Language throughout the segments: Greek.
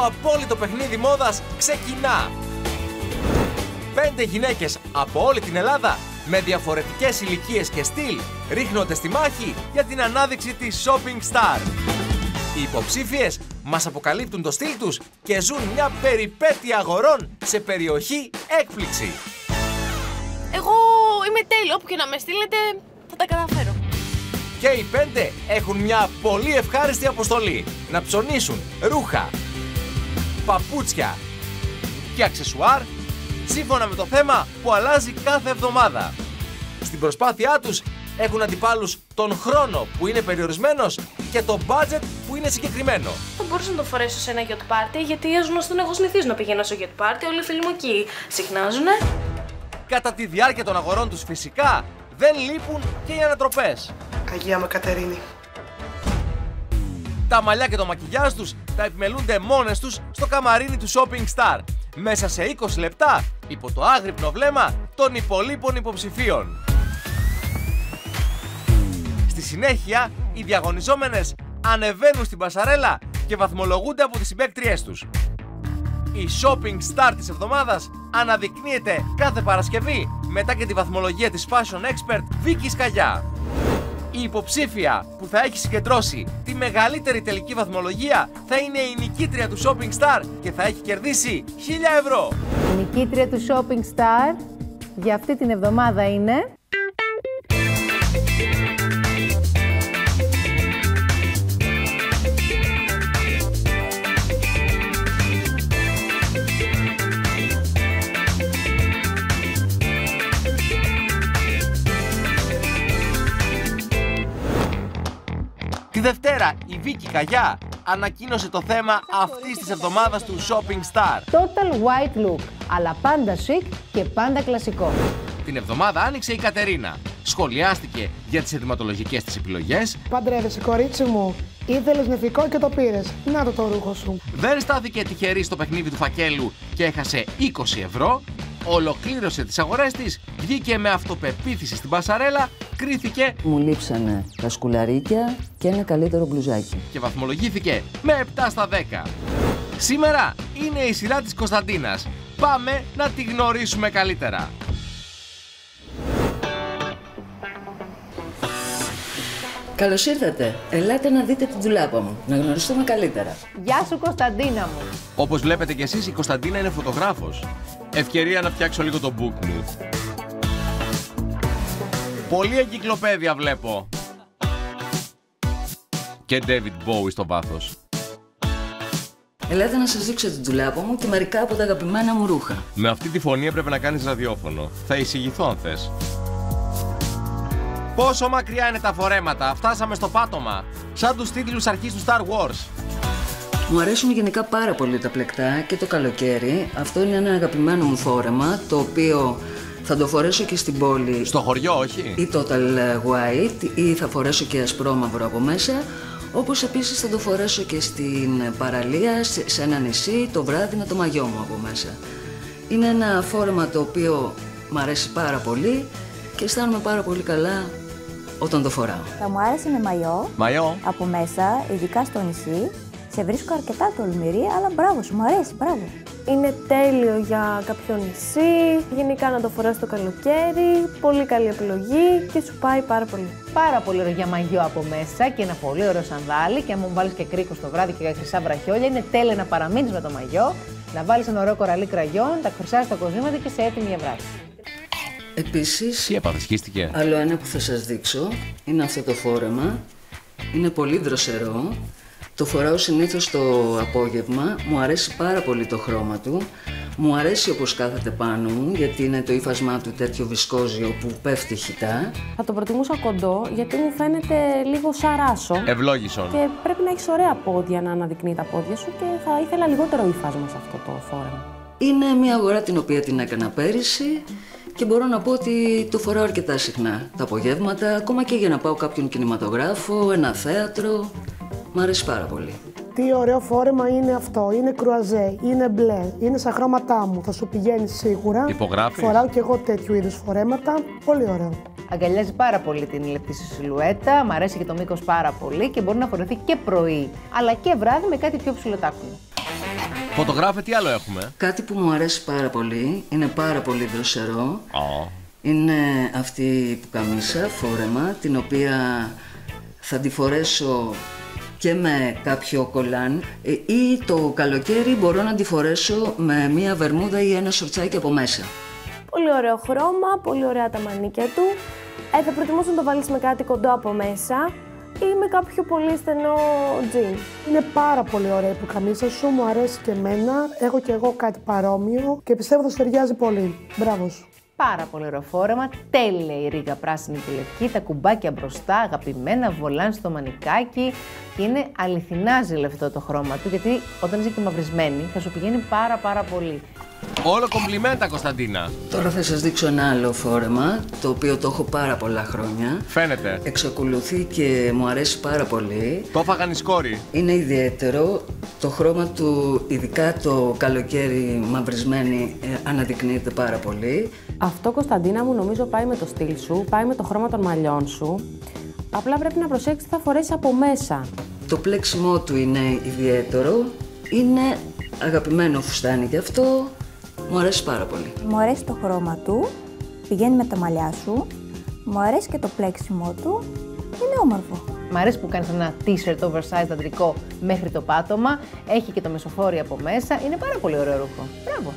Το απόλυτο παιχνίδι μόδας ξεκινά! 5 γυναίκες από όλη την Ελλάδα με διαφορετικές ηλικίες και στυλ ρίχνονται στη μάχη για την ανάδειξη της Shopping Star. Οι υποψήφιες μας αποκαλύπτουν το στυλ τους και ζουν μια περιπέτεια αγορών σε περιοχή έκπληξη. Εγώ είμαι τέλειο, όπου και να με στείλετε θα τα καταφέρω. Και οι 5 έχουν μια πολύ ευχάριστη αποστολή. Να ψωνίσουν ρούχα, παπούτσια και αξεσουάρ σύμφωνα με το θέμα που αλλάζει κάθε εβδομάδα. Στην προσπάθειά τους έχουν αντιπάλους τον χρόνο που είναι περιορισμένος και το budget που είναι συγκεκριμένο. Θα μπορούσα να το φορέσω σε ένα yacht party, γιατί ως γνωστόν έχω συνηθίσει να πηγαίνω στο yacht party. Όλοι οι φίλοι μου εκεί συχνάζουνε. Κατά τη διάρκεια των αγορών τους φυσικά δεν λείπουν και οι ανατροπές. Αγία μου Κατερίνη. Τα μαλλιά και το μακιγιάζ τους τα επιμελούνται μόνες τους στο καμαρίνι του Shopping Star. Μέσα σε 20 λεπτά υπό το άγρυπνο βλέμμα των υπολείπων υποψηφίων. Στη συνέχεια, οι διαγωνιζόμενες ανεβαίνουν στην πασαρέλα και βαθμολογούνται από τις συμπαίκτριές τους. Η Shopping Star της εβδομάδας αναδεικνύεται κάθε Παρασκευή μετά και τη βαθμολογία της fashion expert Βίκη Σκαγιά. Η υποψήφια που θα έχει συγκεντρώσει τη μεγαλύτερη τελική βαθμολογία θα είναι η νικήτρια του Shopping Star και θα έχει κερδίσει 1.000 ευρώ. Η νικήτρια του Shopping Star για αυτή την εβδομάδα είναι... Τη Δευτέρα η Βίκη Καγιά ανακοίνωσε το θέμα αυτής της εβδομάδας του Shopping Star. Total white look, αλλά πάντα chic και πάντα κλασικό. Την εβδομάδα άνοιξε η Κατερίνα. Σχολιάστηκε για τις ενδυματολογικές της επιλογές. Παντρεύεσαι, κορίτσι μου. Ήθελες νηφικό και το πήρες. Να το ρούχο σου. Δεν στάθηκε τυχερή στο παιχνίδι του φακέλου και έχασε 20 ευρώ. Ολοκλήρωσε τις αγορές της, βγήκε με αυτοπεποίθηση στην πασαρέλα, κρίθηκε. Μου λείψανε τα σκουλαρίκια και ένα καλύτερο μπλουζάκι. Και βαθμολογήθηκε με 7 στα 10. Σήμερα είναι η σειρά της Κωνσταντίνας. Πάμε να τη γνωρίσουμε καλύτερα. Καλώς ήρθατε. Ελάτε να δείτε την ντουλάπα μου, να γνωριστούμε καλύτερα. Γεια σου Κωνσταντίνα μου. Όπως βλέπετε κι εσείς, η Κωνσταντίνα είναι φωτογράφος. Ευκαιρία να φτιάξω λίγο το book μου. Πολύ εγκυκλοπαίδεια βλέπω. Και David Bowie στο βάθος. Ελάτε να σας δείξω την ντουλάπα μου και μερικά από τα αγαπημένα μου ρούχα. Με αυτή τη φωνή έπρεπε να κάνεις ραδιόφωνο. Θα εισηγηθώ αν θες. Πόσο μακριά είναι τα φορέματα, φτάσαμε στο πάτωμα. Σαν τους τίτλους αρχής του Star Wars. Μου αρέσουν γενικά πάρα πολύ τα πλεκτά και το καλοκαίρι. Αυτό είναι ένα αγαπημένο μου φόρεμα, το οποίο θα το φορέσω και στην πόλη. Στο χωριό, όχι? Ή total white, ή θα φορέσω και ασπρόμαυρο από μέσα. Όπως επίσης θα το φορέσω και στην παραλία, σε ένα νησί, το βράδυ με το μαγιό μου από μέσα. Είναι ένα φόρεμα το οποίο μου αρέσει πάρα πολύ και αισθάνομαι πάρα πολύ καλά όταν το φοράω. Θα μου άρεσε με μαγιό, Μαγιό. από μέσα, ειδικά στο νησί. Σε βρίσκω αρκετά τολμηρή, αλλά μπράβο σου, μου αρέσει, μπράβο. Είναι τέλειο για κάποιο νησί, γενικά να το φοράς το καλοκαίρι, πολύ καλή επιλογή και σου πάει πάρα πολύ. Πάρα πολύ ωραίο για μαγιό από μέσα και ένα πολύ ωραίο σανδάλι. Και αν μου βάλεις και κρίκο το βράδυ και χρυσά βραχιόλια, είναι τέλειο να παραμείνεις με το μαγιό, να βάλεις ένα ωραίο κοραλί κραγιόν, τα χρυσά στα κοσμήματα και σε έτοιμη για βράδυ. Επίσης, Τι έπαθε, σχίστηκε? άλλο ένα που θα σας δείξω είναι αυτό το φόρεμα. Είναι πολύ δροσερό. Το φοράω συνήθως το απόγευμα. Μου αρέσει πάρα πολύ το χρώμα του. Μου αρέσει όπως κάθεται πάνω μου, γιατί είναι το ύφασμά του τέτοιο βισκόζιο που πέφτει χυτά. Θα το προτιμούσα κοντό, γιατί μου φαίνεται λίγο σαν ράσο. Ευλόγησον. Και πρέπει να έχεις ωραία πόδια να αναδεικνύει τα πόδια σου και θα ήθελα λιγότερο ύφασμα σε αυτό το φόρεμα. Είναι μια αγορά την οποία την έκανα πέρυσι και μπορώ να πω ότι το φοράω αρκετά συχνά τα απογεύματα, ακόμα και για να πάω κάποιον κινηματογράφο, ένα θέατρο. Μ' αρέσει πάρα πολύ. Τι ωραίο φόρεμα είναι αυτό. Είναι κρουαζέ, είναι μπλε, είναι στα χρώματά μου. Θα σου πηγαίνει σίγουρα. Υπογράφεις? Φοράω και εγώ τέτοιου είδους φορέματα. Πολύ ωραίο. Αγκαλιάζει πάρα πολύ την λεπτή σου σιλουέτα, μ' αρέσει και το μήκος πάρα πολύ και μπορεί να φορεθεί και πρωί, αλλά και βράδυ με κάτι πιο ψηλοτάκουνο. Φωτογράφε, τι άλλο έχουμε? Κάτι που μου αρέσει πάρα πολύ, είναι πάρα πολύ δροσερό. Είναι αυτή η πουκαμίσα, φόρεμα, την οποία θα τη φορέσω και με κάποιο κολάν ή το καλοκαίρι μπορώ να τη φορέσω με μία βερμούδα ή ένα σορτσάκι από μέσα. Πολύ ωραίο χρώμα, πολύ ωραία τα μανίκια του. Θα προτιμούσα να το βάλεις με κάτι κοντό από μέσα ή με κάποιο πολύ στενό τζιν. Είναι πάρα πολύ ωραία η πουκαμίσα σου, μου αρέσει και εμένα. Έχω και εγώ κάτι παρόμοιο και πιστεύω θα σου ταιριάζει πολύ. Μπράβο σου. Πάρα πολύ ωραίο φόρεμα, τέλεια η ρίγα πράσινη και λευκή, τα κουμπάκια μπροστά, αγαπημένα, βολάν στο μανικάκι και είναι αληθινά ζηλευτό το χρώμα του, γιατί όταν είσαι και μαυρισμένη θα σου πηγαίνει πάρα πολύ. Όλο κομπλιμέντα, Κωνσταντίνα. Τώρα θα σας δείξω ένα άλλο φόρεμα, το οποίο το έχω πάρα πολλά χρόνια. Φαίνεται. Εξακολουθεί και μου αρέσει πάρα πολύ. Το έφαγαν οι σκόροι. Είναι ιδιαίτερο. Το χρώμα του, ειδικά το καλοκαίρι μαυρισμένη, αναδεικνύεται πάρα πολύ. Αυτό, Κωνσταντίνα μου, νομίζω πάει με το στυλ σου, πάει με το χρώμα των μαλλιών σου. Απλά πρέπει να προσέξεις τι θα φορέσεις από μέσα. Το πλέξιμό του είναι ιδιαίτερο. Είναι αγαπημένο φουστάνι και αυτό. Μου αρέσει πάρα πολύ. Μου αρέσει το χρώμα του, πηγαίνει με τα μαλλιά σου. Μου αρέσει και το πλέξιμό του, είναι όμορφο. Μ' αρέσει που κάνεις ένα t-shirt oversized αντρικό μέχρι το πάτωμα, έχει και το μεσοφόρι από μέσα, είναι πάρα πολύ ωραίο ρούχο. Μπράβο!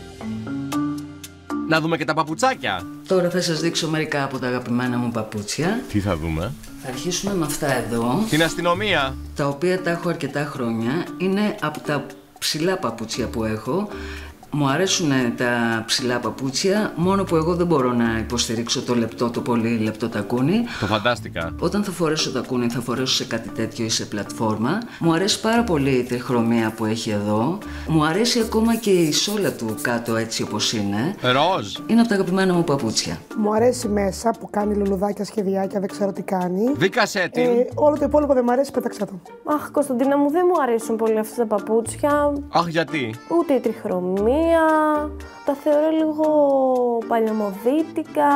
Να δούμε και τα παπουτσάκια. Τώρα θα σας δείξω μερικά από τα αγαπημένα μου παπούτσια. Τι θα δούμε? Θα αρχίσουμε με αυτά εδώ. Την αστυνομία. Τα οποία τα έχω αρκετά χρόνια. Είναι από τα ψηλά παπούτσια που έχω. Μου αρέσουν τα ψηλά παπούτσια, μόνο που εγώ δεν μπορώ να υποστηρίξω το λεπτό, το πολύ λεπτό τακούνι. Το φαντάστηκα. Όταν θα φορέσω τακούνι θα φορέσω σε κάτι τέτοιο ή σε πλατφόρμα. Μου αρέσει πάρα πολύ η τριχρωμία που έχει εδώ. Μου αρέσει ακόμα και η σόλα του κάτω έτσι όπως είναι. Ροζ. Είναι από τα αγαπημένα μου παπούτσια. Μου αρέσει μέσα που κάνει λουλουδάκια, σχεδιάκια, δεν ξέρω τι κάνει. Δίκασέ την. Όλο το υπόλοιπο δεν μου αρέσει, πέταξα το. Αχ, Κωνσταντίνα μου, δεν μου αρέσουν πολύ αυτά τα παπούτσια. Αχ, γιατί? Ούτε η τριχρωμία. Τα θεωρώ λίγο παλαιομοδίτικα.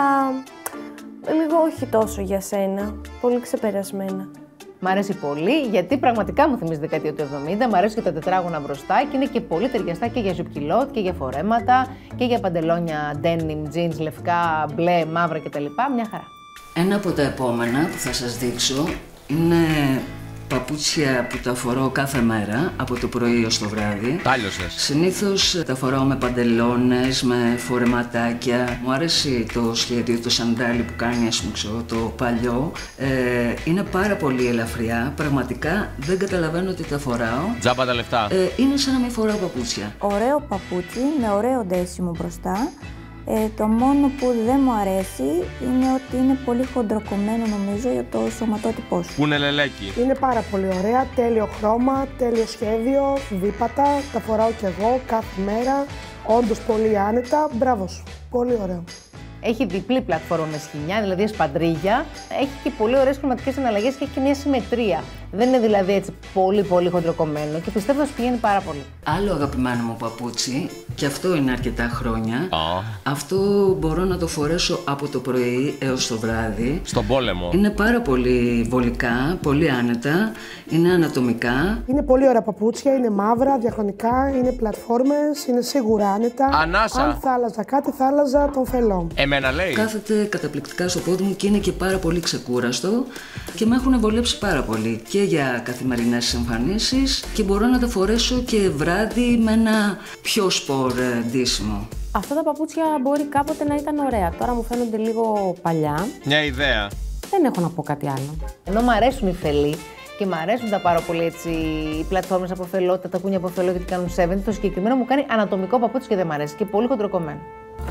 Λίγο όχι τόσο για σένα. Πολύ ξεπερασμένα. Μ' αρέσει πολύ γιατί πραγματικά μου θυμίζει δεκαετία του 70. Μ' αρέσει και τα τετράγωνα μπροστά και είναι και πολύ ταιριαστά και για ζουκκιλότ και για φορέματα και για παντελόνια denim, jeans, λευκά, μπλε, μαύρα κτλ. Μια χαρά. Ένα από τα επόμενα που θα σας δείξω είναι παπούτσια που τα φορώ κάθε μέρα, από το πρωί ως το βράδυ. Τάλιωσες. Συνήθως τα φοράω με παντελόνες, με φορεματάκια. Μου αρέσει το σχέδιο, το σαντάλι που κάνει, ας πούμε, ξέρω, το παλιό. Είναι πάρα πολύ ελαφριά. Πραγματικά δεν καταλαβαίνω ότι τα φοράω. Τζάμπα τα λεφτά. Είναι σαν να μην φοράω παπούτσια. Ωραίο παπούτσι με ωραίο ντέσιμο μπροστά. Το μόνο που δεν μου αρέσει είναι ότι είναι πολύ χοντροκομμένο, νομίζω, για το σωματότυπό σου. Που είναι λελέκι. Είναι πάρα πολύ ωραία, τέλειο χρώμα, τέλειο σχέδιο, δίπατα, τα φοράω κι εγώ κάθε μέρα, όντως πολύ άνετα, μπράβο σου, πολύ ωραίο. Έχει διπλή πλατφόρμα με σχοινιά, δηλαδή εσπαντρίγια. Έχει και πολύ ωραίες χρωματικές αναλλαγές και έχει και μια συμμετρία. Δεν είναι δηλαδή έτσι πολύ χοντροκομμένο και πιστεύω θα σου πηγαίνει πάρα πολύ. Άλλο αγαπημένο μου παπούτσι, και αυτό είναι αρκετά χρόνια. Αυτό μπορώ να το φορέσω από το πρωί έως το βράδυ. Στον πόλεμο. Είναι πάρα πολύ βολικά, πολύ άνετα, είναι ανατομικά. Είναι πολύ ωραία παπούτσια, είναι μαύρα, διαχρονικά, είναι πλατφόρμες, είναι σίγουρα άνετα. Ανάσα. Αν θα άλλαζα κάτι, θα άλλαζα τον φελό. Εμένα λέει. Κάθεται καταπληκτικά στο πόδι μου και είναι και πάρα πολύ ξεκούραστο και με έχουν βολέψει πάρα πολύ και για καθημερινές εμφανίσεις και μπορώ να τα φορέσω και βράδυ με ένα πιο σπορ ντύσιμο. Αυτά τα παπούτσια μπορεί κάποτε να ήταν ωραία. Τώρα μου φαίνονται λίγο παλιά. Μια ιδέα. Δεν έχω να πω κάτι άλλο. Ενώ μου αρέσουν οι φελοί και μου αρέσουν τα πάρα πολύ έτσι οι πλατφόρμες από φελό, τα τακούνια από φελό γιατί κάνουν 70, το συγκεκριμένο μου κάνει ανατομικό παπούτσι και δεν μου αρέσει και πολύ χοντροκομμένο.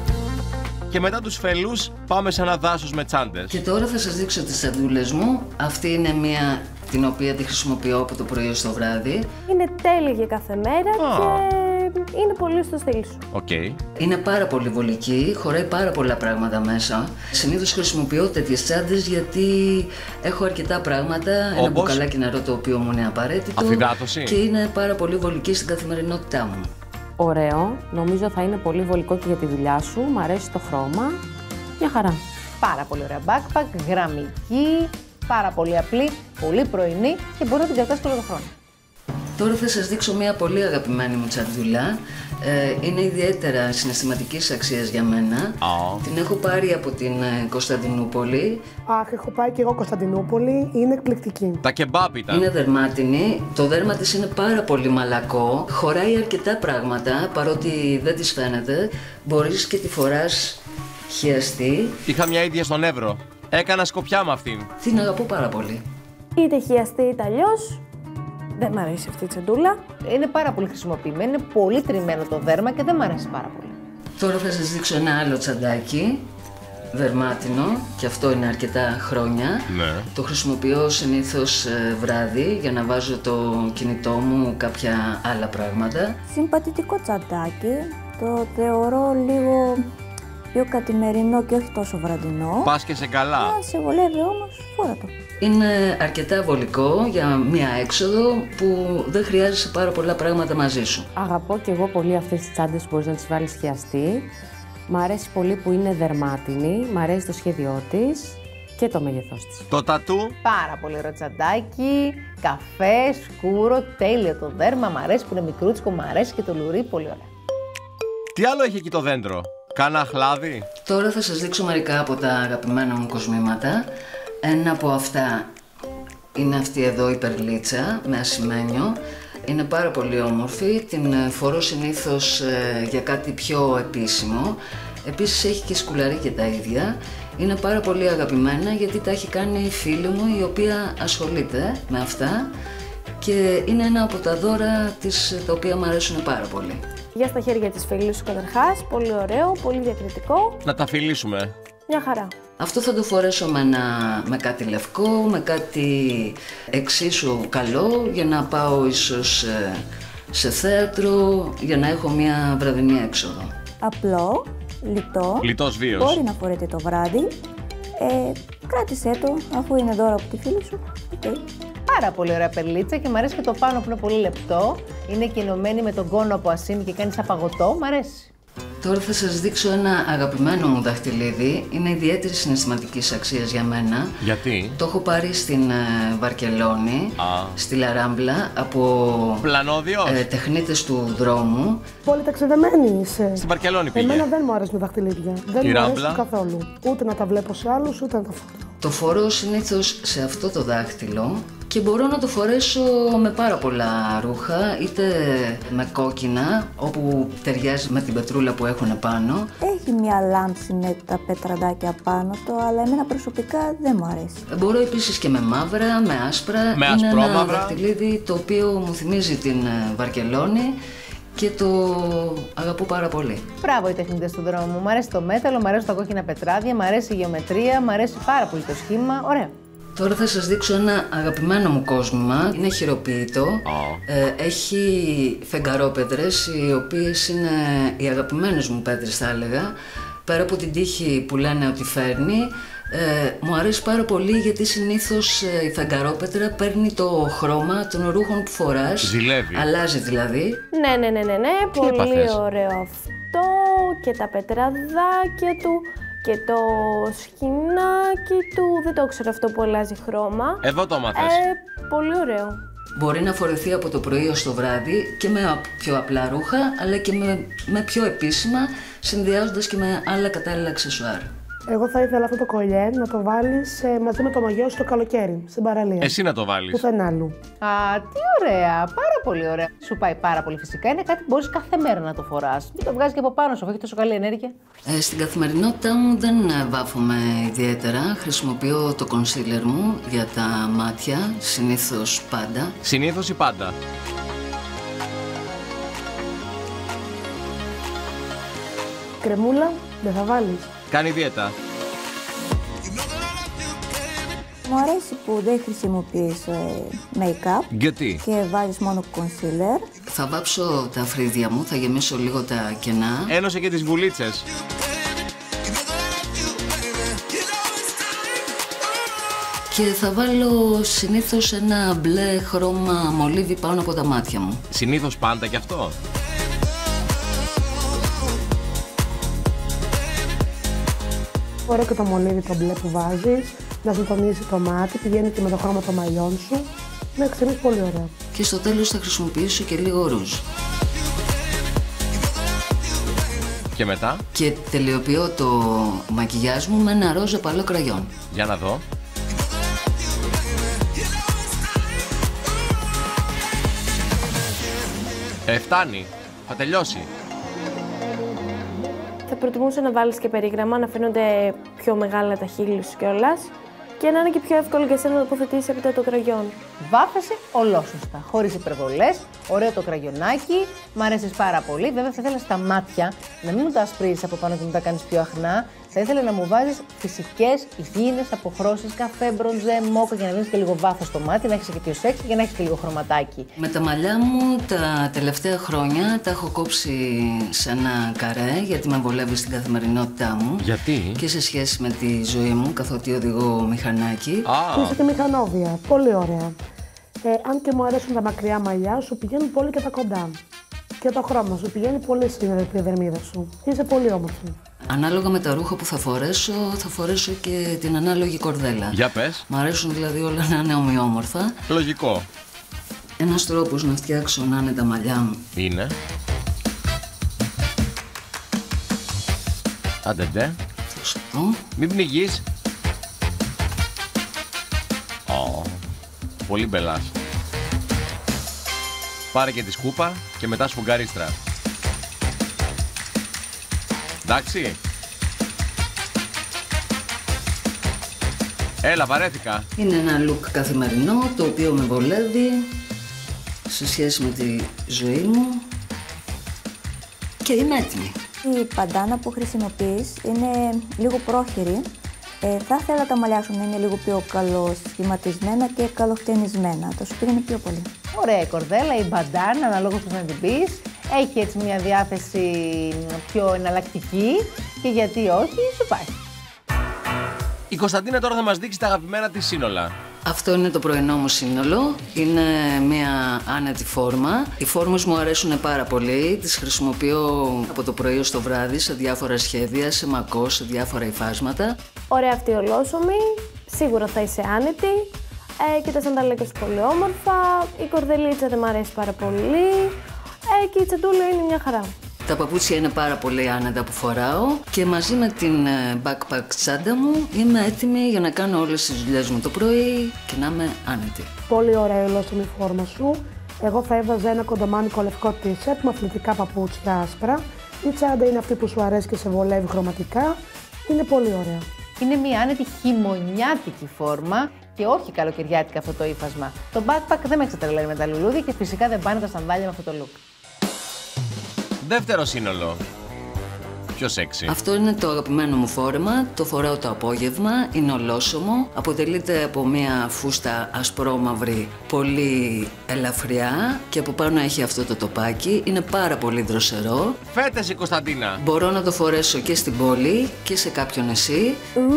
Και μετά τους φελούς πάμε σε ένα δάσος με τσάντες. Και τώρα θα σας δείξω τις τσαντούλες μου. Αυτή είναι μία την οποία τη χρησιμοποιώ από το πρωί ως το βράδυ. Είναι τέλεια για κάθε μέρα και είναι πολύ στο στυλ σου. Okay. Είναι πάρα πολύ βολική, χωράει πάρα πολλά πράγματα μέσα. Συνήθως χρησιμοποιώ τέτοιες τσάντες γιατί έχω αρκετά πράγματα. Όπως? Ένα μπουκαλάκι νερό το οποίο μου είναι απαραίτητο. Αφυδάτωση. Και είναι πάρα πολύ βολική στην καθημερινότητά μου. Ωραίο. Νομίζω θα είναι πολύ βολικό και για τη δουλειά σου. Μ' αρέσει το χρώμα. Μια χαρά. Πάρα πολύ ωραία backpack, γραμμική, πάρα πολύ απλή, πολύ πρωινή και μπορεί να την κρατάς όλο τον χρόνο. Τώρα θα σας δείξω μια πολύ αγαπημένη μου τσαντούλα. Είναι ιδιαίτερα συναισθηματικής αξίας για μένα. Την έχω πάρει από την Κωνσταντινούπολη. Αχ, έχω πάει και εγώ Κωνσταντινούπολη, είναι εκπληκτική. Τα κεμπάπ ήταν. Είναι δερμάτινη, το δέρμα της είναι πάρα πολύ μαλακό. Χωράει αρκετά πράγματα, παρότι δεν της φαίνεται. Μπορείς και τη φοράς χιαστή. Είχα μια ίδια στον Εύρο. Έκανα σκοπιά με αυτήν. Την αγαπώ πάρα πολύ. Είτε χιαστή είτε αλλιώς. Δεν μ' αρέσει αυτή η τσαντούλα. Είναι πάρα πολύ χρησιμοποιημένη, είναι πολύ τριμμένο το δέρμα και δεν μ' αρέσει πάρα πολύ. Τώρα θα σας δείξω ένα άλλο τσαντάκι, δερμάτινο, και αυτό είναι αρκετά χρόνια. Ναι. Το χρησιμοποιώ συνήθως βράδυ για να βάζω το κινητό μου κάποια άλλα πράγματα. Συμπατητικό τσαντάκι, το θεωρώ λίγο πιο καθημερινό και όχι τόσο βραδινό. Πας και σε καλά. Αν σε βολεύει όμως, φόρα το. Είναι αρκετά βολικό για μία έξοδο που δεν χρειάζεσαι πάρα πολλά πράγματα μαζί σου. Αγαπώ και εγώ πολύ αυτές τις τσάντες που μπορείς να τις βάλεις χιαστή. Μ' αρέσει πολύ που είναι δερμάτινη, μ' αρέσει το σχέδιό της και το μέγεθός της. Το τατού. Πάρα πολύ ωραίο τσαντάκι, καφέ, σκούρο, τέλειο το δέρμα, μ' αρέσει που είναι μικρούτσικο, μ' αρέσει και το λουρί, πολύ ωραία. Τι άλλο έχει εκεί το δέντρο? Κάνα αχλάδι? Τώρα θα σας δείξω μερικά από τα αγαπημένα μου κοσμήματα. Ένα από αυτά είναι αυτή εδώ η περλίτσα με ασημένιο. Είναι πάρα πολύ όμορφη, την φορώ συνήθως για κάτι πιο επίσημο. Επίσης έχει και σκουλαρίκια τα ίδια. Είναι πάρα πολύ αγαπημένα γιατί τα έχει κάνει η φίλη μου η οποία ασχολείται με αυτά και είναι ένα από τα δώρα της τα οποία μου αρέσουν πάρα πολύ. Για στα χέρια της φίλης σου καταρχάς, πολύ ωραίο, πολύ διακριτικό. Να τα φιλήσουμε. Μια χαρά. Αυτό θα το φορέσω με κάτι λευκό, με κάτι εξίσου καλό για να πάω ίσως σε θέατρο, για να έχω μια βραδινή έξοδο. Απλό, λιτό, Λιτός βίος. μπορεί να φορείτε το βράδυ. Κράτησέ το, αφού είναι δώρο από τη φίλη σου. Okay. Πάρα πολύ ωραία περλίτσα και μου αρέσει και το πάνω που είναι πολύ λεπτό. Είναι και ενωμένη με τον κόνο από ασίμι και κάνει σαν παγωτό. Μ' αρέσει. Τώρα θα σας δείξω ένα αγαπημένο μου δαχτυλίδι. Είναι ιδιαίτερη συναισθηματικής αξίας για μένα. Γιατί? Το έχω πάρει στην Βαρκελόνη, στη Λαράμπλα, από Πλανόδιος. τεχνίτες του δρόμου. Πολύ ταξιδεμένη είσαι. Στην Βαρκελόνη πήγε. Εμένα δεν μου αρέσουν τα δαχτυλίδια. Δεν μου Ράμπλα. αρέσουν καθόλου. Ούτε να τα βλέπω σε άλλους, ούτε να τα φοράω. Το φορώ συνήθως σε αυτό το δάχτυλο και μπορώ να το φορέσω με πάρα πολλά ρούχα, είτε με κόκκινα, όπου ταιριάζει με την πετρούλα που έχουν πάνω. Έχει μια λάμψη με τα πετραδάκια πάνω του, αλλά εμένα προσωπικά δεν μου αρέσει. Μπορώ επίσης και με μαύρα, με άσπρα. Με Είναι ένα ασπρόμαυρα. δαχτυλίδι το οποίο μου θυμίζει την Βαρκελόνη και το αγαπώ πάρα πολύ. Μπράβο οι τεχνίτες του δρόμου. Μ' αρέσει το μέταλλο, μ' αρέσουν τα κόκκινα πετράδια, μ' αρέσει η γεωμετρία, μ' αρέσει πάρα πολύ το σχήμα. Ωραία. Τώρα θα σας δείξω ένα αγαπημένο μου κόσμημα. Είναι χειροποίητο. Έχει φεγγαρόπετρες, οι οποίες είναι οι αγαπημένες μου πέτρες θα έλεγα. Πέρα από την τύχη που λένε ότι φέρνει, μου αρέσει πάρα πολύ γιατί συνήθως η φεγγαρόπετρα παίρνει το χρώμα των ρούχων που φοράς. Ζηλεύει. Αλλάζει δηλαδή. Ναι, πολύ έπαθες? ωραίο αυτό και τα πετραδάκια του και το σκηνάκι του, δεν το ξέρω αυτό που αλλάζει χρώμα. Εδώ το μάθες. Πολύ ωραίο. Μπορεί να φορεθεί από το πρωί ως το βράδυ και με πιο απλά ρούχα, αλλά και με πιο επίσημα, συνδυάζοντας και με άλλα κατάλληλα αξεσουάρ. Εγώ θα ήθελα αυτό το κολλιέ να το βάλεις μαζί με το μαγιό σου το καλοκαίρι, στην παραλία. Εσύ να το βάλεις. Πουθενά άλλου. Α, τι ωραία, πάρα πολύ ωραία. Σου πάει πάρα πολύ φυσικά. Είναι κάτι που μπορείς κάθε μέρα να το φοράς. Μην το βγάζεις και από πάνω σου, αφού έχει τόσο καλή ενέργεια. Στην καθημερινότητά μου δεν βάφομαι ιδιαίτερα. Χρησιμοποιώ το concealer μου για τα μάτια, συνήθως πάντα. Συνήθως ή πάντα? Κρεμούλα, δεν θα βάλεις. Κάνει δίαιτα. Μου αρέσει που δεν χρησιμοποιείς make-up Γιατί? και βάζεις μόνο concealer. Θα βάψω τα φρύδια μου, θα γεμίσω λίγο τα κενά. Ένωσε και τις βουλίτσες. Και θα βάλω συνήθως ένα μπλε χρώμα μολύβι πάνω από τα μάτια μου. Συνήθως πάντα κι αυτό. Ωραίο και το μολύβι το μπλε που βάζεις, να σου τονίσει το μάτι, πηγαίνει και με το χρώμα των μαλλιών σου. Ναι, ξέρεις, πολύ ωραίο. και στο τέλος θα χρησιμοποιήσω και λίγο ρούζ. Και μετά? Και τελειοποιώ το μακιγιάζ μου με ένα ροζ οπαλό κραγιόν. Για να δω. Φτάνει. Θα τελειώσει. Θα προτιμούσα να βάλεις και περίγραμμα, να φαίνονται πιο μεγάλα τα χείλη σου κιόλας και να είναι και πιο εύκολο για σένα να τοποθετήσεις έπειτα το κραγιόν. Βάφεσαι ολόσωστα, χωρίς υπερβολές, ωραίο το κραγιονάκι, μ' αρέσεις πάρα πολύ. Βέβαια θα ήθελα στα μάτια να μην μου τα ασπρίζεις από πάνω και μου τα κάνεις πιο αχνά. Θα ήθελα να μου βάζεις φυσικές, υγιεινές αποχρώσεις, καφέ, μπρονζέ, μόκα για να δίνεις και λίγο βάθος στο μάτι, να έχεις και πιο σεξι και να έχεις και λίγο χρωματάκι. Με τα μαλλιά μου τα τελευταία χρόνια τα έχω κόψει σε ένα καρέ γιατί με βολεύει στην καθημερινότητά μου. Γιατί? Και σε σχέση με τη ζωή μου, καθότι οδηγώ μηχανάκι. Είσαι και μηχανόβια. Πολύ ωραία. Αν και μου αρέσουν τα μακριά μαλλιά, σου πηγαίνουν πολύ και τα κοντά. Και το χρώμα σου πηγαίνει πολύ στην επιδερμίδα σου. Είσαι πολύ όμορφη. Ανάλογα με τα ρούχα που θα φορέσω και την ανάλογη κορδέλα. Για πες. Μ' αρέσουν δηλαδή όλα να είναι ομοιόμορφα. Λογικό. Ένας τρόπος να φτιάξω να είναι τα μαλλιά μου Είναι. Άντε ντε. Μην πνιγείς. Πολύ μπελάς. Πάρε και τη σκούπα και μετά σφουγγαρίστρα. Εντάξει. Έλα, βαρέθηκα. Είναι ένα look καθημερινό, το οποίο με βολεύει σε σχέση με τη ζωή μου και είμαι έτοιμη. Η μπαντάνα που χρησιμοποιείς είναι λίγο πρόχειρη. Θα ήθελα τα μαλλιά σου να είναι λίγο πιο καλοσχηματισμένα και καλοχτενισμένα. Θα σου πήγαινε πιο πολύ. Ωραία η κορδέλα, η μπαντάνα, αναλόγως πώς να την πεις. Έχει έτσι μια διάθεση πιο εναλλακτική και γιατί όχι, σου πάει. Η Κωνσταντίνα τώρα θα μας δείξει τα αγαπημένα της σύνολα. Αυτό είναι το πρωινό μου σύνολο. Είναι μια άνετη φόρμα. Οι φόρμες μου αρέσουν πάρα πολύ. Τις χρησιμοποιώ από το πρωί ως το βράδυ σε διάφορα σχέδια, σε μακό, σε διάφορα υφάσματα. Ωραία αυτή η ολόσωμη, σίγουρα θα είσαι άνετη. Και τα σανταλάκια σου πολύ όμορφα. Η κορδελίτσα δεν μ' αρέσει πάρα πολύ. Και η τσαντούλα είναι μια χαρά. Τα παπούτσια είναι πάρα πολύ άνετα που φοράω και μαζί με την backpack τσάντα μου είμαι έτοιμη για να κάνω όλες τις δουλειές μου το πρωί και να είμαι άνετη. Πολύ ωραία η ολόσωμη φόρμα σου. Εγώ θα έβαζα ένα κοντομάνικο λευκό t-shirt με αθλητικά παπούτσια άσπρα. Η τσάντα είναι αυτή που σου αρέσει και σε βολεύει χρωματικά. Είναι πολύ ωραία. Είναι μια άνετη χειμωνιάτικη φόρμα και όχι καλοκαιριάτικα αυτό το ύφασμα. Το backpack δεν με εξατρελαίνει με τα λουλούδια και φυσικά δεν πάνε τα σανδάλια με αυτό το look. Δεύτερο σύνολο. Πιο σεξι. Αυτό είναι το αγαπημένο μου φόρεμα, το φοράω το απόγευμα, είναι ολόσωμο, αποτελείται από μια φούστα ασπρόμαυρη, πολύ ελαφριά και από πάνω έχει αυτό το τοπάκι, είναι πάρα πολύ δροσερό. Φέτες η Κωνσταντίνα. Μπορώ να το φορέσω και στην πόλη και σε κάποιο νησί.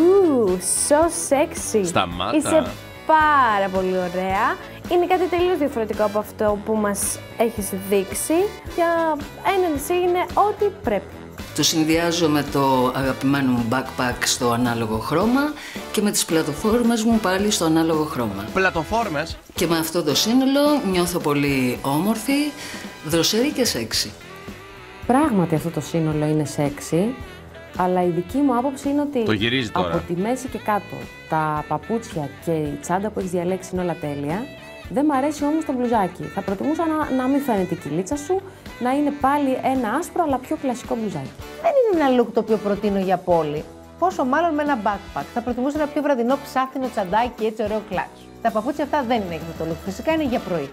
So sexy. Σταμάτα. Είσαι πάρα πολύ ωραία. Είναι κάτι τελείως διαφορετικό από αυτό που μας έχεις δείξει. Για ένα νησί είναι ό,τι πρέπει. Το συνδυάζω με το αγαπημένο μου backpack στο ανάλογο χρώμα και με τις πλατοφόρμες μου πάλι στο ανάλογο χρώμα. Πλατοφόρμες. Και με αυτό το σύνολο νιώθω πολύ όμορφη, δροσερή και σεξι. Πράγματι αυτό το σύνολο είναι σεξι, αλλά η δική μου άποψη είναι ότι Το γυρίζει τώρα. από τη μέση και κάτω τα παπούτσια και η τσάντα που έχεις διαλέξει είναι όλα τέλεια. Δεν μ' αρέσει όμως το μπλουζάκι. Θα προτιμούσα να μην φαίνεται η κυλίτσα σου, να είναι πάλι ένα άσπρο αλλά πιο κλασικό μπλουζάκι. Δεν είναι ένα look το οποίο προτείνω για πόλη. Πόσο μάλλον με ένα backpack. Θα προτιμούσα ένα πιο βραδινό ψάχτινο τσαντάκι, έτσι ωραίο κλάτσο. Τα παπούτσια αυτά δεν είναι για αυτό το look. Φυσικά είναι για πρωί.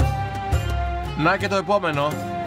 Να και το επόμενο.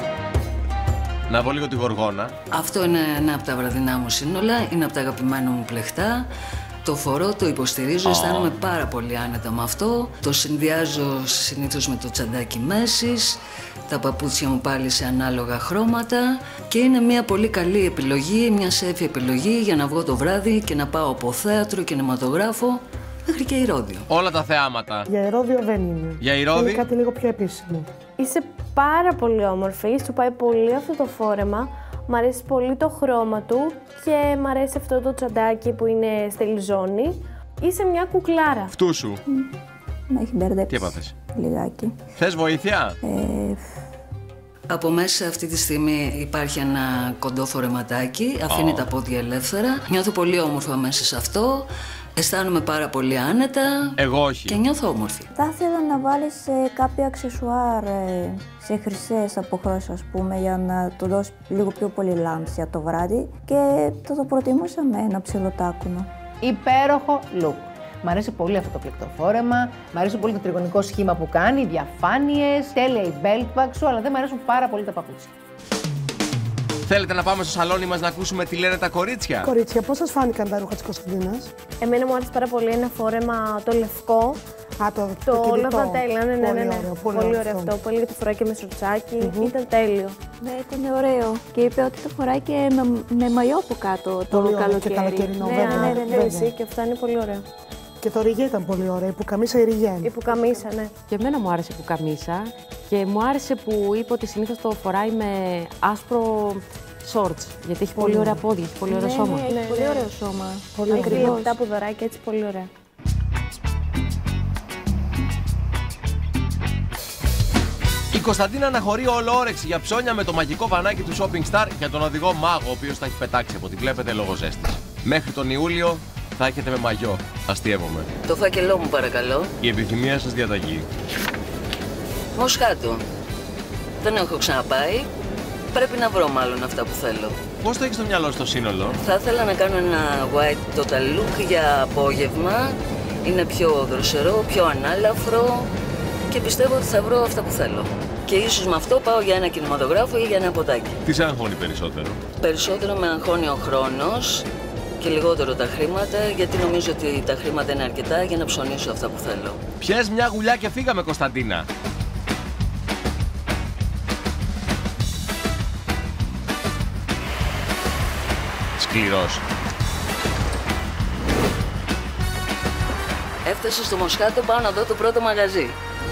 Να δω λίγο τη γοργόνα. Αυτό είναι ένα από τα βραδινά μου σύνολα, είναι από τα αγαπημένα μου πλεχτά. Το φορώ, το υποστηρίζω, αισθάνομαι πάρα πολύ άνετα με αυτό. Το συνδυάζω συνήθως με το τσαντάκι μέσης, τα παπούτσια μου πάλι σε ανάλογα χρώματα και είναι μια πολύ καλή επιλογή, μια safe επιλογή για να βγω το βράδυ και να πάω από θέατρο, κινηματογράφο μέχρι και ηρώδιο. Όλα τα θεάματα. Για ηρώδιο δεν είναι. Για ηρώδη. Είναι κάτι λίγο πιο επίσημο. Είσαι πάρα πολύ όμορφη, σου πάει πολύ αυτό το φόρεμα. Μ' αρέσει πολύ το χρώμα του και μ' αρέσει αυτό το τσαντάκι που είναι στελιζόνι. Είσαι μια κουκλάρα. Φτού σου. Με έχει μπερδέψει. Τι έπαθες? Λιγάκι. Θες βοήθεια? Από μέσα αυτή τη στιγμή υπάρχει ένα κοντό φορεματάκι, αφήνει τα πόδια ελεύθερα. Νιώθω πολύ όμορφα μέσα σε αυτό. Αισθάνομαι πάρα πολύ άνετα. Εγώ όχι. Και νιώθω όμορφη. Θα ήθελα να βάλεις κάποια αξεσουάρ σε χρυσές αποχρώσεις, ας πούμε, για να του δώσει λίγο πιο πολύ λάμψη το βράδυ. Και θα το προτιμούσα με ένα ψιλοτάκουνο. Υπέροχο look. Μ' αρέσει πολύ αυτό το πλεκτοφόρεμα, μ' αρέσει πολύ το τριγωνικό σχήμα που κάνει, οι διαφάνειες, τέλεια η belt bag σου, αλλά δεν μ' αρέσουν πάρα πολύ τα παπούτσια. Θέλετε να πάμε στο σαλόνι μας να ακούσουμε τι λένε τα κορίτσια? Κορίτσια, πώς σας φάνηκαν τα ρούχα της Κωνσταντίνας? Εμένα μου άρεσε πάρα πολύ ένα φόρεμα το λευκό. Το όλο τα τέλεια, ναι. Πολύ ωραίο αυτό. Που έλεγε το φοράει και με σορτσάκι. Ήταν τέλειο. Ναι, ήταν ωραίο. Και είπε ότι το φοράει και με μαλλιό από κάτω το καλοκαίρι. Και καλοκαιρινό, Ναι, και αυτά είναι πολύ ωραία. Και το ριγέ ήταν πολύ ωραίο, η πουκαμίσα η ριγέ. Η πουκαμίσα, ναι. Και εμένα μου άρεσε η πουκαμίσα και μου άρεσε που είπε ότι συνήθως το φοράει με άσπρο shorts, γιατί έχει πολύ ωραία πόδια, έχει πολύ ωραίο σώμα. Ναι, πολύ ωραίο σώμα. Πολύ ακριβώς. Αυτά που δωράκι, έτσι πολύ ωραία. Η Κωνσταντίνα αναχωρεί όλο όρεξη για ψώνια με το μαγικό βανάκι του Shopping Star για τον οδηγό Μάγο, ο οποίος θα έχει πετάξει από ό,τι βλέπετε λόγω ζέστης. Μέχρι τον Ιούλιο θα έχετε με μαγιό. Αστείευομαι. Το φάκελό μου παρακαλώ. Η επιθυμία σας διαταγή. Μοσχάτο. Δεν έχω ξαναπάει. Πρέπει να βρω μάλλον αυτά που θέλω. Πώς το έχεις στο μυαλό στο σύνολο? Θα ήθελα να κάνω ένα white total look για απόγευμα. Είναι πιο δροσερό, πιο ανάλαφρο και πιστεύω ότι θα βρω αυτά που θέλω. Και ίσως με αυτό πάω για ένα κινηματογράφο ή για ένα ποτάκι. Τι σε αγχώνει περισσότερο? Περισσότερο με αγχώνει ο χρόνος και λιγότερο τα χρήματα, γιατί νομίζω ότι τα χρήματα είναι αρκετά για να ψωνίσω αυτά που θέλω. Πιες μια γουλιά και φύγαμε, Κωνσταντίνα. Σκληρός. Έφτασα στο Μοσχάτο, πάω να δω το πρώτο μαγαζί.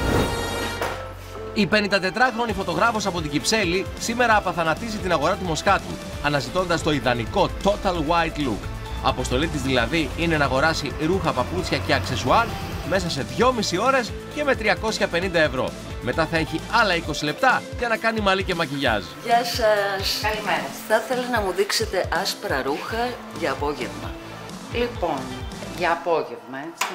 Η 54χρονη φωτογράφος από την Κυψέλη σήμερα απαθανατίζει την αγορά του Μοσχάτου, αναζητώντας το ιδανικό total white look. Αποστολή της δηλαδή είναι να αγοράσει ρούχα, παπούτσια και αξεσουάρ μέσα σε 2,5 ώρες και με 350 ευρώ. Μετά θα έχει άλλα 20 λεπτά για να κάνει μαλλί και μακιγιάζ. Γεια σας. Καλημέρα. Θα ήθελα να μου δείξετε άσπρα ρούχα για απόγευμα. Λοιπόν, για απόγευμα, έτσι.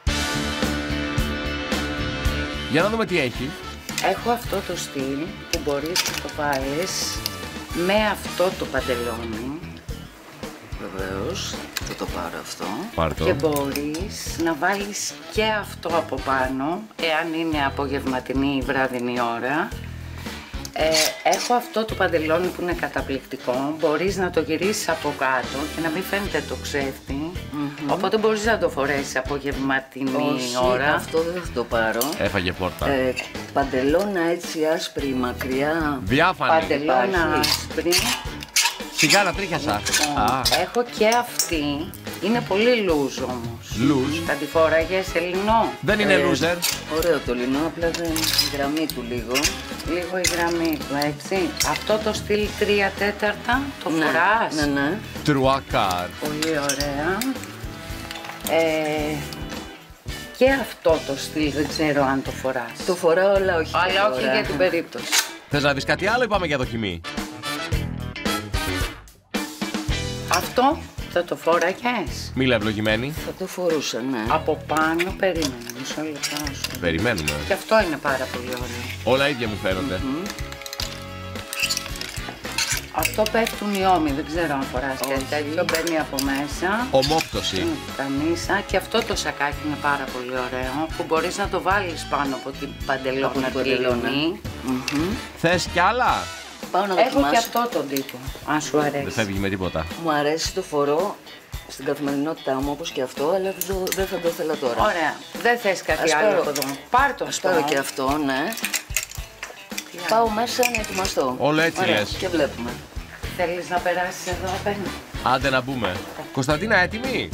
Για να δούμε τι έχει. Έχω αυτό το στυλ που μπορείς να το βάλεις με αυτό το παντελόνι. Βεβαίως, θα το πάρω αυτό. Πάρ' το. Και μπορείς να βάλεις και αυτό από πάνω, εάν είναι απογευματινή ή βράδυνη ώρα. Έχω αυτό το παντελόνι που είναι καταπληκτικό, μπορείς να το γυρίσεις από κάτω και να μην φαίνεται το ξέφτη. Οπότε μπορείς να το φορέσεις απογευματινή ώρα. Αυτό δεν θα το πάρω. Έφαγε πόρτα. Παντελώνα έτσι άσπρη, μακριά. Διάφανη. Παντελώνα άσπρη. Σιγά να τρίχιασα. Έχω και αυτή. Είναι πολύ λούζ όμως. Λούζ. Θα τη φόραγες Ελληνό. Δεν είναι loser. Ωραίο το λινό, απλά δεν η γραμμή του λίγο. Λίγο η γραμμή του, έτσι. Αυτό το στυλ 3/4 το φοράς. Ναι. Τρουακάρ. Πολύ ωραία. Και αυτό το στυλ δεν ξέρω αν το φοράς. Το φοράω, αλλά όχι. Αλλά όχι για την περίπτωση. Θες να δεις κάτι άλλο ή πάμε για δοκιμή? Αυτό θα το φόραγες. Μίλα ευλογημένη. Θα το φορούσα, ναι. Από πάνω περίμενε, μισό λεπτό σου. Περιμένουμε. Και αυτό είναι πάρα πολύ ωραίο. Όλα ίδια μου φαίνονται. Αυτό πέφτουν οι ώμοι, δεν ξέρω αν φοράς και τέτοιο, μπαίνει από μέσα. Ομόπτωση. Καμίσα και αυτό το σακάκι είναι πάρα πολύ ωραίο που μπορείς να το βάλεις πάνω από την παντελώνα τυλινή. Θες κι άλλα? Πάω να Έχω δοκιμάσω. και αυτό τον τύπο, αν σου αρέσει. Δεν φεύγει με τίποτα. Μου αρέσει το φορώ στην καθημερινότητά μου όπως και αυτό, αλλά δεν θα το ήθελα τώρα. Ωραία. Δεν θες κάτι Ας άλλο πάρω- από εδώ. Πάρ' το Ας αυτό. πάρω και αυτό, ναι. Πάω μέσα να ετοιμαστώ. Όλο έτσι Ωραία, λες. και βλέπουμε. Θέλεις να περάσεις εδώ απέναντι. Άντε να μπούμε. Κωνσταντίνα, έτοιμη?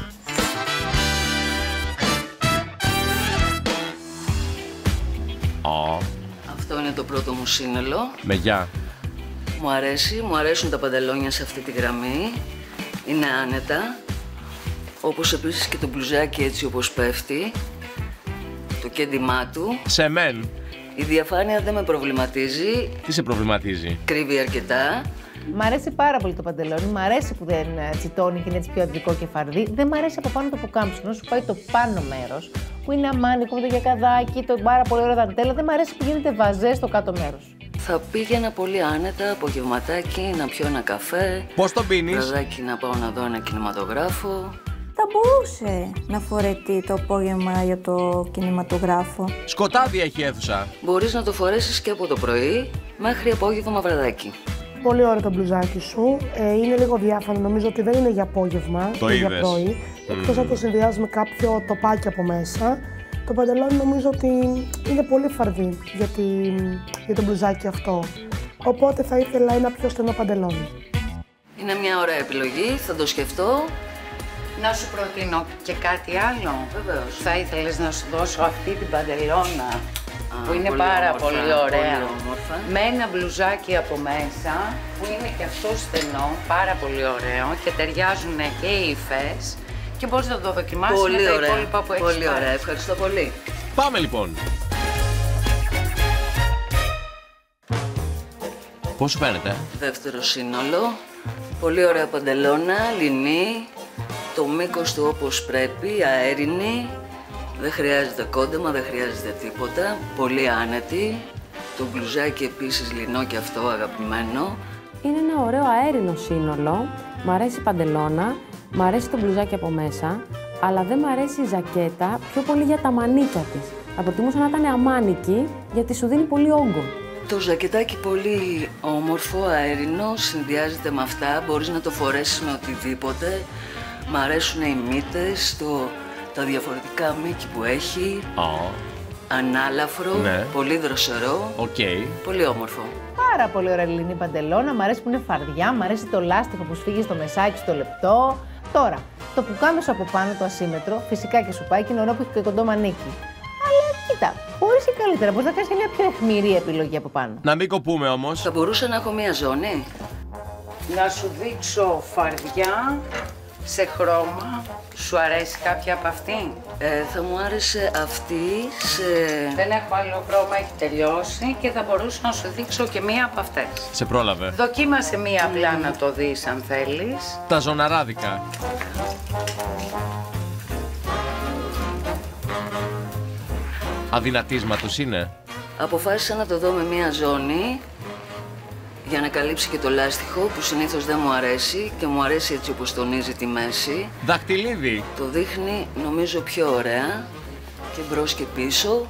Αυτό είναι το πρώτο μου σύνολο. Με γεια. Μου αρέσουν τα παντελόνια σε αυτή τη γραμμή. Είναι άνετα. Όπως επίσης και το μπλουζάκι έτσι όπως πέφτει. το κέντημά του. Σεμέν. Η διαφάνεια δεν με προβληματίζει. Τι σε προβληματίζει? Κρύβει αρκετά. Μ' αρέσει πάρα πολύ το παντελόνι. Μ' αρέσει που δεν τσιτώνει και είναι έτσι πιο αντρικό και φαρδί. Δεν μ' αρέσει από πάνω το πουκάμισο. Σου πάει το πάνω μέρος που είναι αμάνικο με το γιακαδάκι, το πάρα πολύ ωραίο δαντέλα. Δεν μ' αρέσει που γίνεται βαζέ στο κάτω μέρος. Θα πήγαινα πολύ άνετα, απογευματάκι, να πιω ένα καφέ. Πώς τον πίνεις? Βραδάκι να πάω να δω ένα κινηματογράφο. Θα μπορούσε να φορετεί το απόγευμα για το κινηματογράφο. Σκοτάδι έχει η αίθουσα. Μπορείς να το φορέσεις και από το πρωί μέχρι απόγευμα βραδάκι. Πολύ ωραίο το μπλουζάκι σου. Είναι λίγο διάφανο. Νομίζω ότι δεν είναι για απόγευμα. Το είναι για είδες. πρωί. Εκτός αν το συνδυάζει με κάποιο τοπάκι από μέσα. Το παντελόνι νομίζω ότι είναι πολύ φαρδί για το μπλουζάκι αυτό. Οπότε θα ήθελα ένα πιο στενό παντελόνι. Είναι μια ωραία επιλογή, θα το σκεφτώ. Να σου προτείνω και κάτι άλλο. Βεβαίως. Θα ήθελες να σου δώσω αυτή την παντελώνα που είναι πολύ πάρα όμορφα, πολύ ωραία. πολύ όμορφα. Με ένα μπλουζάκι από μέσα που είναι και αυτό στενό, πάρα πολύ ωραίο και ταιριάζουν και οι υφές και μπορείς να το δοκιμάσεις Πολύ με τα ωραία. υπόλοιπα που έχεις Πολύ πάρει. ωραία, ευχαριστώ πολύ. Πάμε λοιπόν. Πώς σου φαίνεται? Δεύτερο σύνολο. Πολύ ωραία παντελώνα, λινή. Το μήκος του όπως πρέπει, αέρινη. Δεν χρειάζεται κόντεμα, δεν χρειάζεται τίποτα. Πολύ άνετη. Το μπλουζάκι επίσης λινό και αυτό αγαπημένο. Είναι ένα ωραίο αέρινο σύνολο. Μ' αρέσει η παντελώνα, μ' αρέσει το μπλουζάκι από μέσα, αλλά δεν μ' αρέσει η ζακέτα πιο πολύ για τα μανίκια της. Θα προτιμούσα να ήταν αμάνικη, γιατί σου δίνει πολύ όγκο. Το ζακετάκι πολύ όμορφο, αέρινο, συνδυάζεται με αυτά. Μπορείς να το φορέσεις με οτιδήποτε. Μ' αρέσουν οι μύτες, τα διαφορετικά μύκη που έχει. Ανάλαφρο, Ναι. πολύ δροσερό, Οκ. πολύ όμορφο. Πάρα πολύ ωραία λινή παντελώνα. Μ' αρέσει που είναι φαρδιά, μ' αρέσει το λάστιχο που σφίγγει στο μεσάκι στο λεπτό. Τώρα, το πουκάμισο από πάνω, το ασύμετρο, φυσικά και σου πάει και είναι ωραίο που έχει και κοντό μανίκι. Αλλά κοίτα, μπορείς και καλύτερα. Μπορείς να κάνεις και μια πιο αιχμηρή επιλογή από πάνω. Να μην κοπούμε όμως. Θα μπορούσα να έχω μία ζώνη. Να σου δείξω φαρδιά σε χρώμα. Σου αρέσει κάποια από αυτή? Θα μου άρεσε αυτή σε... Δεν έχω άλλο χρώμα, έχει τελειώσει και θα μπορούσα να σου δείξω και μία από αυτές. Σε πρόλαβε. Δοκίμασε μία απλά να το δεις αν θέλεις. Τα ζωναράδικα. Αδυνατίσματος είναι. Αποφάσισα να το δω με μία ζώνη για να καλύψει και το λάστιχο που συνήθως δεν μου αρέσει και μου αρέσει έτσι όπως τονίζει τη μέση. Δαχτυλίδι. Το δείχνει νομίζω πιο ωραία και μπρος και πίσω.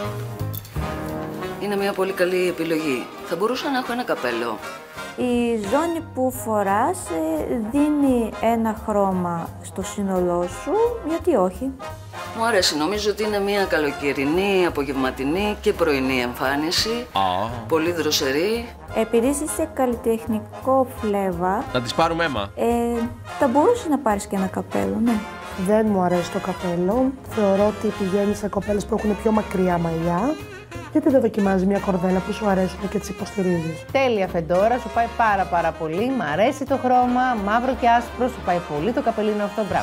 Είναι μια πολύ καλή επιλογή. Θα μπορούσα να έχω ένα καπέλο. Η ζώνη που φοράς δίνει ένα χρώμα στο σύνολό σου, γιατί όχι. Μου αρέσει, νομίζω ότι είναι μια καλοκαιρινή, απογευματινή και πρωινή εμφάνιση. Πολύ δροσερή. Επειδή είσαι καλλιτεχνικό φλέβα, Να τις πάρουμε αίμα. θα μπορούσες να πάρεις και ένα καπέλο, ναι. Δεν μου αρέσει το καπέλο. Θεωρώ ότι πηγαίνει σε κοπέλες που έχουν πιο μακριά μαλλιά. Γιατί δεν δοκιμάζεις μια κορδέλα που σου αρέσουν και τις υποστηρίζεις. Τέλεια φεντόρα, σου πάει πάρα πολύ. Μ' αρέσει το χρώμα, μαύρο και άσπρο, σου πάει πολύ το καπελίνο αυτό, μπράβο.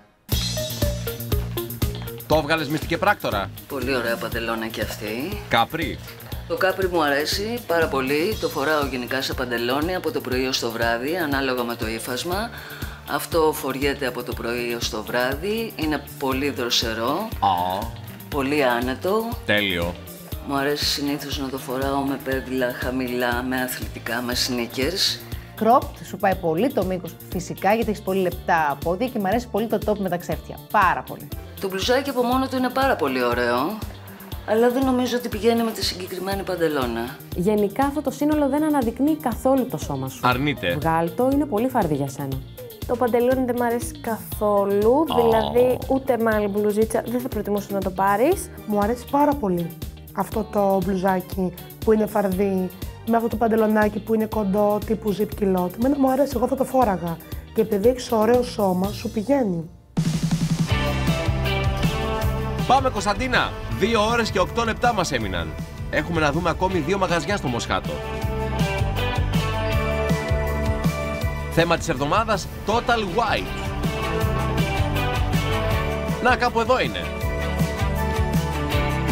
Το έβγαλες μυστική πράκτορα. Πολύ ωραία παντελώνα και αυτή. Κάπρι. Το κάπρι μου αρέσει πάρα πολύ. Το φοράω γενικά σε παντελόνι από το πρωί ως το βράδυ, ανάλογα με το ύφασμα. Αυτό φοριέται από το πρωί ως το βράδυ. Είναι πολύ δροσερό. Πολύ άνετο. Τέλειο. Μου αρέσει συνήθως να το φοράω με πέδιλα χαμηλά, με αθλητικά, με sneakers. Cropped, σου πάει πολύ το μήκος φυσικά γιατί έχει πολύ λεπτά πόδια και μου αρέσει πολύ το top με τα ξέφτια. Πάρα πολύ. Το μπλουζάκι από μόνο του είναι πάρα πολύ ωραίο, αλλά δεν νομίζω ότι πηγαίνει με τη συγκεκριμένη παντελώνα. Γενικά αυτό το σύνολο δεν αναδεικνύει καθόλου το σώμα σου. Αρνείται. Βγάλ' το, είναι πολύ φαρδί για σένα. Το παντελόνι δεν μ' αρέσει καθόλου, δηλαδή ούτε με άλλη μπλουζίτσα δεν θα προτιμούσα να το πάρεις. Μου αρέσει πάρα πολύ αυτό το μπλουζάκι που είναι φαρδί, με αυτό το παντελονάκι που είναι κοντό τύπου zip kilot. Εμένα μου αρέσει, εγώ θα το φόραγα. Και επειδή έχεις ωραίο σώμα, σου πηγαίνει. Πάμε Κωνσταντίνα. 2 ώρες και 8 λεπτά μας έμειναν. Έχουμε να δούμε ακόμη 2 μαγαζιά στο Μοσχάτο. Θέμα της εβδομάδας Total White. Να, κάπου εδώ είναι.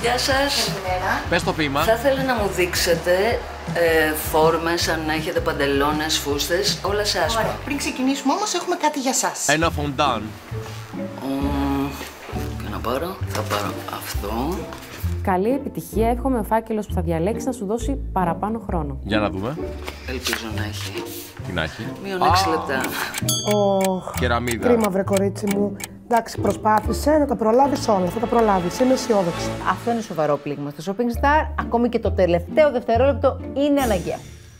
Γεια σας. Καλημέρα. Πες το ποίημα. Θα ήθελα να μου δείξετε φόρμες, αν έχετε παντελόνες, φούστες, όλα σε άσπρο. Ωραία. Πριν ξεκινήσουμε όμως έχουμε κάτι για σας. Ένα φοντάν. Και να πάρω, θα πάρω αυτό. Καλή επιτυχία. Εύχομαι ο φάκελος που θα διαλέξεις να σου δώσει παραπάνω χρόνο. Για να δούμε. Ελπίζω να έχει. Τι να έχει. Μείον 6 λεπτά. Κεραμίδα. Κρίμα, βρε κορίτσι μου. Εντάξει, προσπάθησε να τα προλάβεις όλα. Θα τα προλάβεις. Είμαι αισιόδοξη. Αυτό είναι σοβαρό πλήγμα στο Shopping Star. Ακόμη και το τελευταίο δευτερόλεπτο είναι αναγκαίο.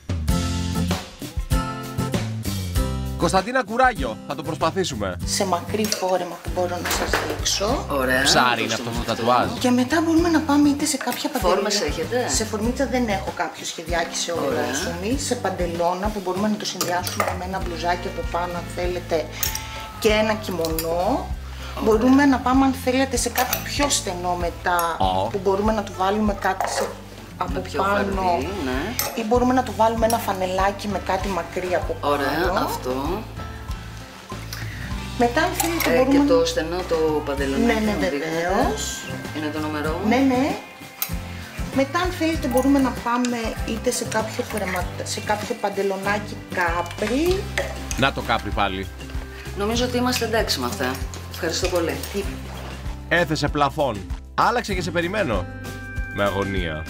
Κωνσταντίνα, κουράγιο. Θα το προσπαθήσουμε. Σε μακρύ φόρεμα που μπορώ να σας δείξω. Ωραία. Ψάρι είναι αυτό το τατουάζ. Και μετά μπορούμε να πάμε είτε σε κάποια παντελώνα. Φόρμες έχετε? Σε φορμίτσα δεν έχω κάποιο σχεδιάκι σε ολόσωμη. Σε παντελώνα που μπορούμε να το συνδυάσουμε με ένα μπλουζάκι από πάνω αν θέλετε και ένα κιμονό. Μπορούμε να πάμε αν θέλετε σε κάτι πιο στενό μετά που μπορούμε να του βάλουμε κάτι από πάνω φαρδί, ναι. Ή μπορούμε να του βάλουμε ένα φανελάκι με κάτι μακρύ από πάνω. Ωραία, αυτό. Μετά αν θέλετε μπορούμε... Και το στενό το παντελονάκι. Ναι, βεβαίως. Είναι το νούμερο. Ναι. Μετά αν θέλετε μπορούμε να πάμε είτε σε κάποιο παντελονάκι κάπρι. Να το κάπρι πάλι. Νομίζω ότι είμαστε εντάξει με αυτά. Ευχαριστώ πολύ. Έθεσε πλαφόν. Άλλαξε και σε περιμένω. Με αγωνία.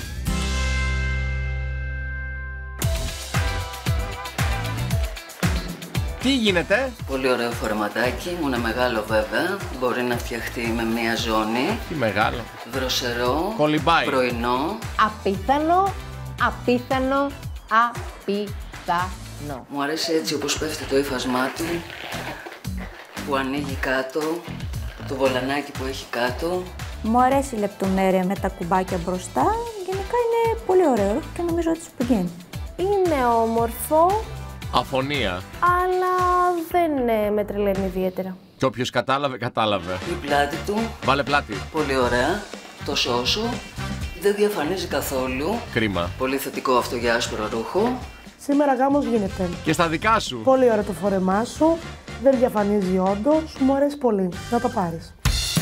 Τι γίνεται? Πολύ ωραίο φορεματάκι, μου είναι μεγάλο βέβαια. Μπορεί να φτιαχτεί με μία ζώνη. Τι μεγάλο. Δροσερό. Κολυμπάει. Πρωινό. Απίθανο. Μου αρέσει έτσι όπως πέφτει το ύφασμά του. Που ανοίγει κάτω. Το βολανάκι που έχει κάτω. Μου αρέσει η λεπτομέρεια με τα κουμπάκια μπροστά. Γενικά είναι πολύ ωραίο και νομίζω ότι σου πηγαίνει. Είναι όμορφο, Αφωνία. αλλά δεν με τρελαίνει ιδιαίτερα. Και όποιος κατάλαβε, κατάλαβε. Η πλάτη του. Βάλε πλάτη. Πολύ ωραία. Τόσο όσο. Δεν διαφανίζει καθόλου. Κρίμα. Πολύ θετικό αυτό για άσπρο ρούχο. Σήμερα γάμος γίνεται. Και στα δικά σου. Πολύ ωραίο το φόρεμά σου. Δεν διαφανίζει όντως. Μου αρέσει πολύ. Να το πάρεις.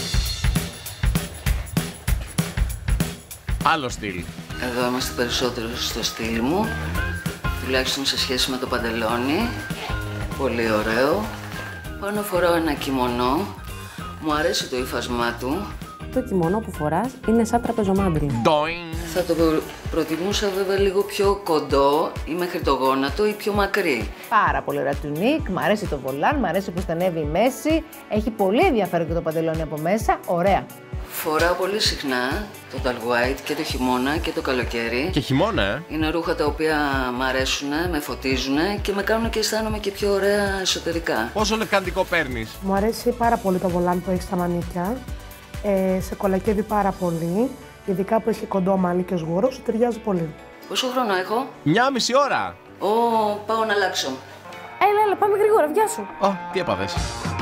Άλλο στυλ. Εδώ είμαστε περισσότερο στο στυλ μου. Τουλάχιστον σε σχέση με το παντελόνι. Πολύ ωραίο. Πάνω φοράω ένα κιμονό. Μου αρέσει το ύφασμά του. Το κιμονό που φοράς είναι σαν τραπεζομάντιλο. Θα το προτιμούσα βέβαια λίγο πιο κοντό ή μέχρι το γόνατο ή πιο μακρύ. Πάρα πολύ ωραία τουνίκ, μ' αρέσει το βολάν, μ' αρέσει που στενεύει η μέση. Έχει πολύ ενδιαφέρον και το παντελόνι από μέσα, ωραία. Φοράω πολύ συχνά το tall white και το χειμώνα και το καλοκαίρι. Και χειμώνα, Είναι ρούχα τα οποία μ' αρέσουν, με φωτίζουν και με κάνουν και αισθάνομαι και πιο ωραία εσωτερικά. Πόσο λευκαντικό παίρνεις? Μου αρέσει πάρα πολύ το βολάν που έχει στα μανίκια. Σε κολακεύει πάρα πολύ. Ειδικά που έχει κοντό μαλλί και σγουρό, σου ταιριάζει πολύ. Πόσο χρόνο έχω? 1,5 ώρα. Πάω να αλλάξω. Έλα, πάμε γρήγορα, γεια σου. Τι έπαθες?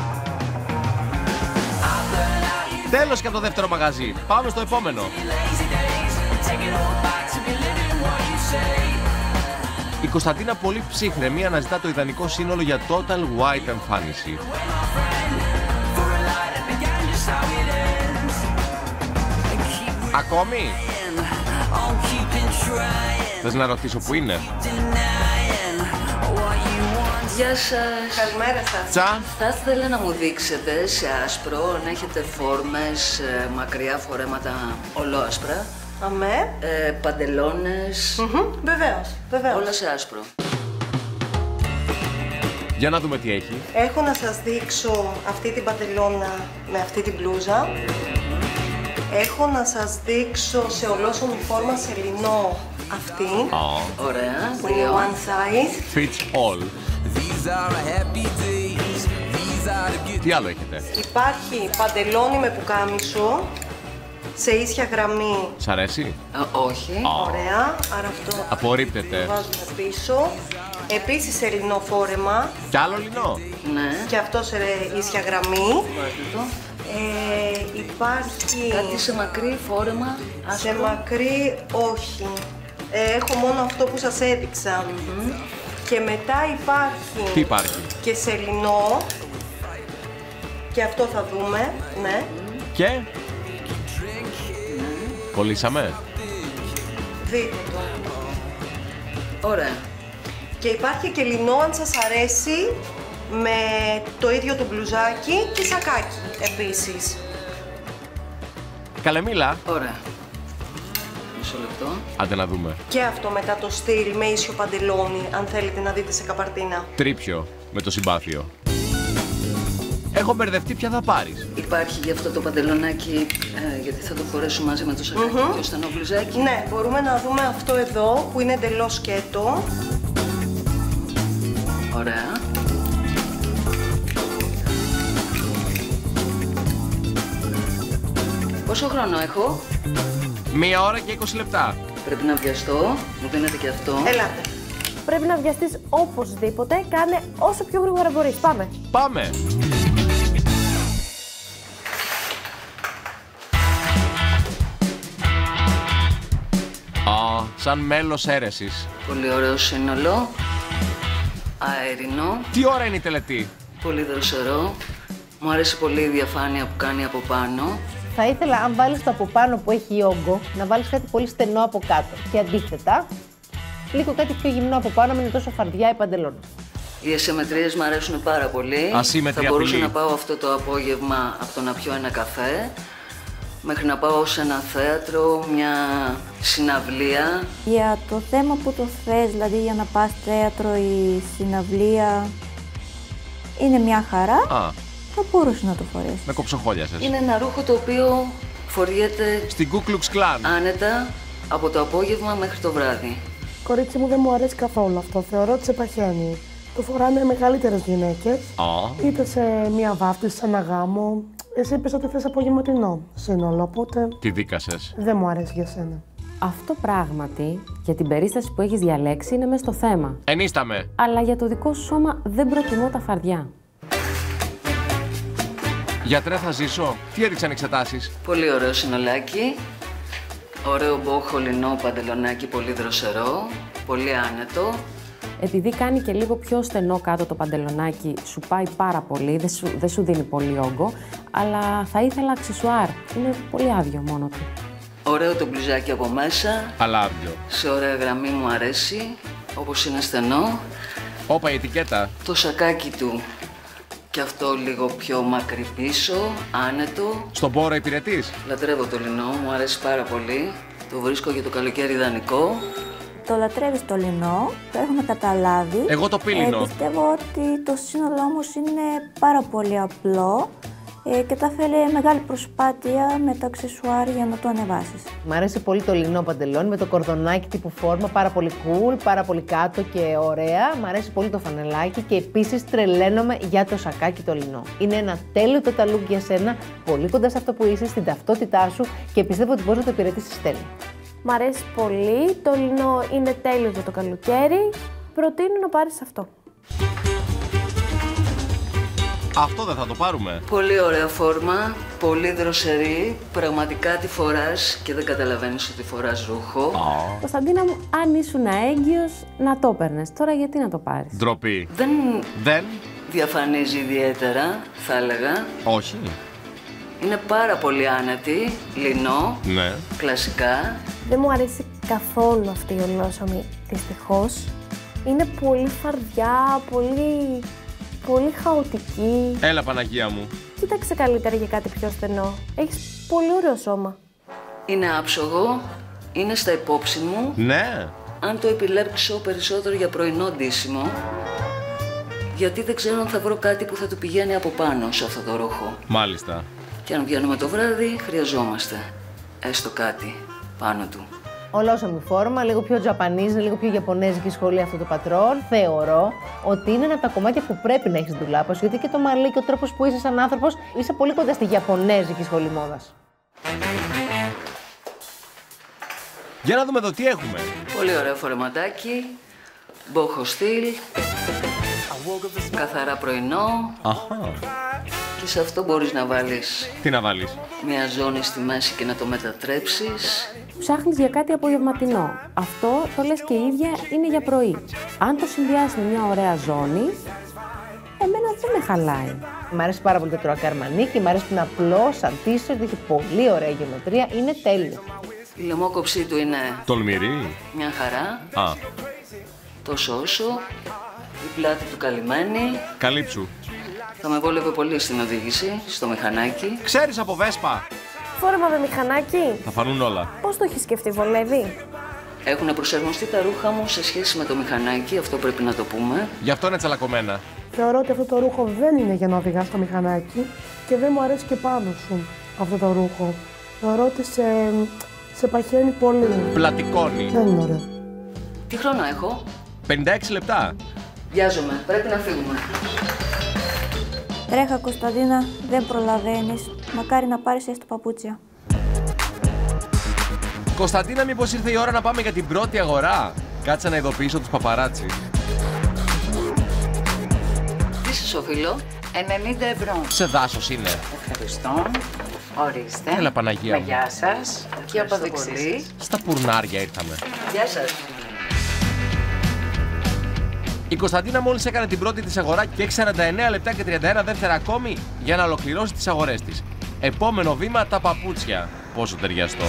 Τέλος και από το δεύτερο μαγαζί. Πάμε στο επόμενο. Η Κωνσταντίνα πολύ ψύχρεμη αναζητά το ιδανικό σύνολο για total white εμφάνιση. Ακόμη? Θες να ρωτήσω που είναι? Γεια σας. Καλημέρα σας. Τσα. Θα ήθελα να μου δείξετε σε άσπρο αν έχετε φόρμες, μακριά φορέματα ολόασπρα. Αμέ. Παντελόνες. Βεβαίως. Όλα σε άσπρο. Για να δούμε τι έχει. Έχω να σας δείξω αυτή την παντελώνα με αυτή την μπλούζα. Έχω να σας δείξω σε ολόσωμη φόρμα σε λινό αυτή. Ωραία. Που είναι one size. Fits all. Τι άλλο έχετε? Υπάρχει παντελόνι με πουκάμισο σε ίσια γραμμή. Σ' αρέσει? Όχι. Ωραία, άρα αυτό Απορρίπτεται. το βάζουμε πίσω. Επίσης σε λινό φόρεμα. Κι άλλο λινό? Ναι. Και αυτό σε ίσια γραμμή. Βάζτε το. Υπάρχει... Κάτι σε μακρύ φόρεμα. Σε μακρύ όχι. Έχω μόνο αυτό που σας έδειξα. Και μετά υπάρχει... Τι υπάρχει? Και σε λινό. Και αυτό θα δούμε, ναι. Και? Κολλήσαμε. Δείτε το. Ωραία. Και υπάρχει και λινό αν σας αρέσει, με το ίδιο το μπλουζάκι και σακάκι επίσης. Καλεμίλα. Ωραία. Μισό λεπτό. Άντε να δούμε. Και αυτό μετά το στυλ με ίσιο παντελόνι, αν θέλετε να δείτε σε καπαρτίνα. Τρίπιο με το συμπάθειο. Έχω μπερδευτεί, ποια θα πάρεις. Υπάρχει γι' αυτό το παντελονάκι, γιατί θα το φορέσω μαζί με το σακάκι και το στενό μπλουζάκι. Ναι, μπορούμε να δούμε αυτό εδώ που είναι εντελώς σκέτο. Ωραία. Πόσο χρόνο έχω? 1 ώρα και 20 λεπτά. Πρέπει να βιαστώ, μου δίνετε και αυτό. Ελάτε. Πρέπει να βιαστείς οπωσδήποτε. Κάνε όσο πιο γρήγορα μπορείς. Πάμε. Πάμε. Σαν μέλος αίρεσης. Πολύ ωραίο σύνολο. Αέρινο. Τι ώρα είναι η τελετή? Πολύ δροσερό. Μου αρέσει πολύ η διαφάνεια που κάνει από πάνω. Θα ήθελα, αν βάλεις το από πάνω που έχει όγκο, να βάλεις κάτι πολύ στενό από κάτω. Και αντίθετα, λίγο κάτι πιο γυμνό από πάνω, μην είναι τόσο φαρδιά η παντελόνι. Οι ασυμμετρίες μου αρέσουν πάρα πολύ. Ασύμμετρη θα μπορούσα απειλή. να πάω αυτό το απόγευμα από το να πιω ένα καφέ, μέχρι να πάω σε ένα θέατρο, μια συναυλία. Για το θέμα που το θες, δηλαδή για να πας θέατρο ή συναυλία, είναι μια χαρά. Θα μπορούσε να το φορέσεις. Με κοψοχόλιασες. Είναι ένα ρούχο το οποίο φοριέται στην Ku Klux Klan άνετα από το απόγευμα μέχρι το βράδυ. Κορίτσι μου, δεν μου αρέσει καθόλου αυτό. Θεωρώ ότι σε παχαίνει. Το φοράνε μεγαλύτερες γυναίκες. Είτε σε μία βάφτιση, σε ένα γάμο. Εσύ είπες ότι θες απογευματινό σύνολο, οπότε Τι δίκασες. δεν μου αρέσει για σένα. Αυτό πράγματι για την περίσταση που έχεις διαλέξει είναι μέσα στο θέμα. Ενίσταμε. Αλλά για το δικό σου σώμα δεν προτιμώ τα φαρδιά. Γιατρέ, θα ζήσω. Τι έδειξαν εξετάσεις? Πολύ ωραίο συνολάκι. Ωραίο μπόχο λινό παντελονάκι, πολύ δροσερό. Πολύ άνετο. Επειδή κάνει και λίγο πιο στενό κάτω το παντελονάκι, σου πάει πάρα πολύ, δεν σου δίνει πολύ όγκο, αλλά θα ήθελα αξεσουάρ. Είναι πολύ άδειο μόνο του. Ωραίο το μπλουζάκι από μέσα. Αλλά άδειο. Σε ωραία γραμμή μου αρέσει, όπως είναι στενό. Όπα, η ετικέτα. Το σακάκι του και αυτό λίγο πιο μακρύ πίσω, άνετο. Στον πόρο υπηρετείς? Λατρεύω το λινό, μου αρέσει πάρα πολύ. Το βρίσκω για το καλοκαίρι ιδανικό. Το λατρεύεις το λινό, το έχουμε καταλάβει. Εγώ το πύλινο. Πιστεύω ότι το σύνολο όμως είναι πάρα πολύ απλό και θα θέλει μεγάλη προσπάθεια με τα αξεσουάρ για να το ανεβάσεις. Μ' αρέσει πολύ το λινό παντελόνι με το κορδονάκι τύπου φόρμα, πάρα πολύ cool, πάρα πολύ κάτω και ωραία. Μ' αρέσει πολύ το φανελάκι και επίσης τρελαίνομαι για το σακάκι το λινό. Είναι ένα τέλειο total look για σένα, πολύ κοντά σε αυτό που είσαι, στην ταυτότητά σου και πιστεύω ότι μπορείς να το υπηρετήσεις τέλεια. Μ' αρέσει πολύ, το λινό είναι τέλειο για το καλοκαίρι. Προτείνω να πάρεις αυτό. Αυτό δεν θα το πάρουμε? Πολύ ωραία φόρμα, πολύ δροσερή. Πραγματικά τη φοράς και δεν καταλαβαίνεις ότι φοράς ρούχο. Κωνσταντίνα μου, αν ήσουν έγκυος, να το έπαιρνες. Τώρα γιατί να το πάρεις? Ντροπή. Δεν διαφανίζει ιδιαίτερα, θα έλεγα. Όχι. Είναι πάρα πολύ άνετη, λινό, Ναι. κλασικά. Δεν μου αρέσει καθόλου αυτή η ολόσωμη, δυστυχώς. Είναι πολύ φαρδιά, πολύ χαοτική. Έλα, Παναγία μου. Κοίταξε καλύτερα για κάτι πιο στενό. Έχεις πολύ ωραίο σώμα. Είναι άψογο, είναι στα υπόψη μου. Ναι. Αν το επιλέξω περισσότερο για πρωινό ντύσιμο, γιατί δεν ξέρω αν θα βρω κάτι που θα του πηγαίνει από πάνω σε αυτό το ρούχο. Μάλιστα. Και αν βγαίνουμε το βράδυ, χρειαζόμαστε έστω κάτι πάνω του. Ολόσωμη φόρμα, λίγο πιο τζαπανίζ, λίγο πιο ιαπωνέζικη σχολή αυτό το πατρόν. Θεωρώ ότι είναι ένα από τα κομμάτια που πρέπει να έχεις στην ντουλάπα σου, γιατί και το μαλλί και ο τρόπος που είσαι σαν άνθρωπος είσαι πολύ κοντά στη ιαπωνέζικη σχολή μόδας. Για να δούμε εδώ τι έχουμε. Πολύ ωραίο φορεματάκι, μπόχο στυλ, καθαρά πρωινό. Αχα. Και σε αυτό μπορείς να βάλεις Τι να βάλεις? μια ζώνη στη μέση και να το μετατρέψεις. Ψάχνεις για κάτι απογευματινό. Αυτό το λες και η ίδια είναι για πρωί. Αν το συνδυάσεις με μια ωραία ζώνη, εμένα δεν με χαλάει. Μ' αρέσει πάρα πολύ το τροακάρ μανίκι, μ' αρέσει που είναι απλό, σαν t-shirt, έχει πολύ ωραία γεωμετρία, είναι τέλειο. Η λαιμόκοψή του είναι Τολμηρή. μια χαρά. Α, Τόσο όσο. Η πλάτη του καλυμμένη. καλύψου. Θα με βόλευε πολύ στην οδήγηση, στο μηχανάκι. Ξέρεις από Βέσπα. Φόρεμα με μηχανάκι. Θα φανούν όλα. Πώς το έχει σκεφτεί, βολεύει? Έχουν προσαρμοστεί τα ρούχα μου σε σχέση με το μηχανάκι, αυτό πρέπει να το πούμε. Γι' αυτό είναι τσαλακωμένα. Θεωρώ ότι αυτό το ρούχο δεν είναι για να οδηγάς στο μηχανάκι και δεν μου αρέσει και πάνω σου αυτό το ρούχο. Θεωρώ ότι σε παχαίνει πολύ. Πλατικώνει. Δεν είναι ωραίο. Τι χρόνο έχω? 56 λεπτά. Βιάζομαι, πρέπει να φύγουμε. Τρέχα Κωνσταντίνα, δεν προλαβαίνεις. Μακάρι να πάρεις έστω παπούτσια. Κωνσταντίνα, μήπως ήρθε η ώρα να πάμε για την πρώτη αγορά? Κάτσε να ειδοποιήσω τους παπαράτσι. Τι σε οφείλω? 90 ευρώ. Σε δάσος είναι. Ευχαριστώ. Ορίστε. Έλα, Παναγία μου. Γεια σας. Και αποδείξεις σας. Στα πουρνάρια ήρθαμε. Γεια σας. Η Κωνσταντίνα μόλις έκανε την πρώτη της αγορά και έχει 49 λεπτά και 31 δεύτερα ακόμη για να ολοκληρώσει τις αγορές της. Επόμενο βήμα, τα παπούτσια. Πόσο ταιριαστό.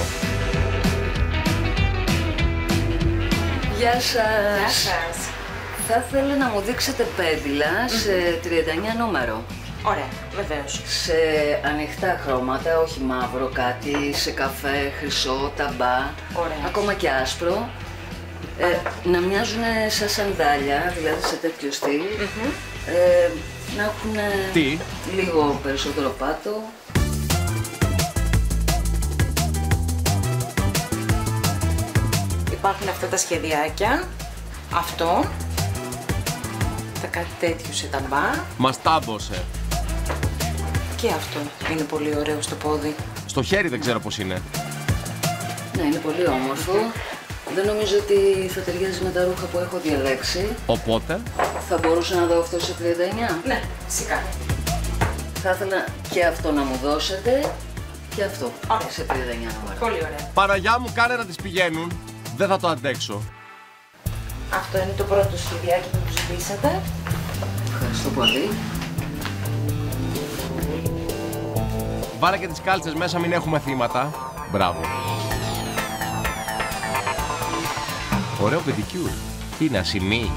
Γεια σας. Γεια σας. Θα ήθελα να μου δείξετε πέδιλα σε 39 νούμερο. Ωραία, βεβαίως. Σε ανοιχτά χρώματα, όχι μαύρο κάτι, σε καφέ, χρυσό, ταμπά, Ωραία. ακόμα και άσπρο. Να μοιάζουν σαν σανδάλια, δηλαδή σε τέτοιο στυλ. Να έχουν Τι? λίγο περισσότερο πάτο. Υπάρχουν αυτά τα σχεδιάκια. Αυτό. Θα κάτι τέτοιο σε ταμπά. Μας τάμπωσε. Και αυτό είναι πολύ ωραίο στο πόδι. Στο χέρι δεν ξέρω πώς είναι. Ναι, είναι πολύ όμορφο. Δεν νομίζω ότι θα ταιριάζει με τα ρούχα που έχω διαλέξει. Οπότε. Θα μπορούσα να δω αυτό σε 39. Ναι, φυσικά. Θα ήθελα και αυτό να μου δώσετε και αυτό. Ωραία. Σε 39 νούμερο. Πολύ ωραία. Παναγιά μου, κάνε να τις πηγαίνουν. Δεν θα το αντέξω. Αυτό είναι το πρώτο σχεδιάκι που μου ζητήσατε. Ευχαριστώ πολύ. Βάλε και τις κάλτσες μέσα, μην έχουμε θύματα. Μπράβο. Ωραίο πεντικιούρ. Τι είναι, ασημί?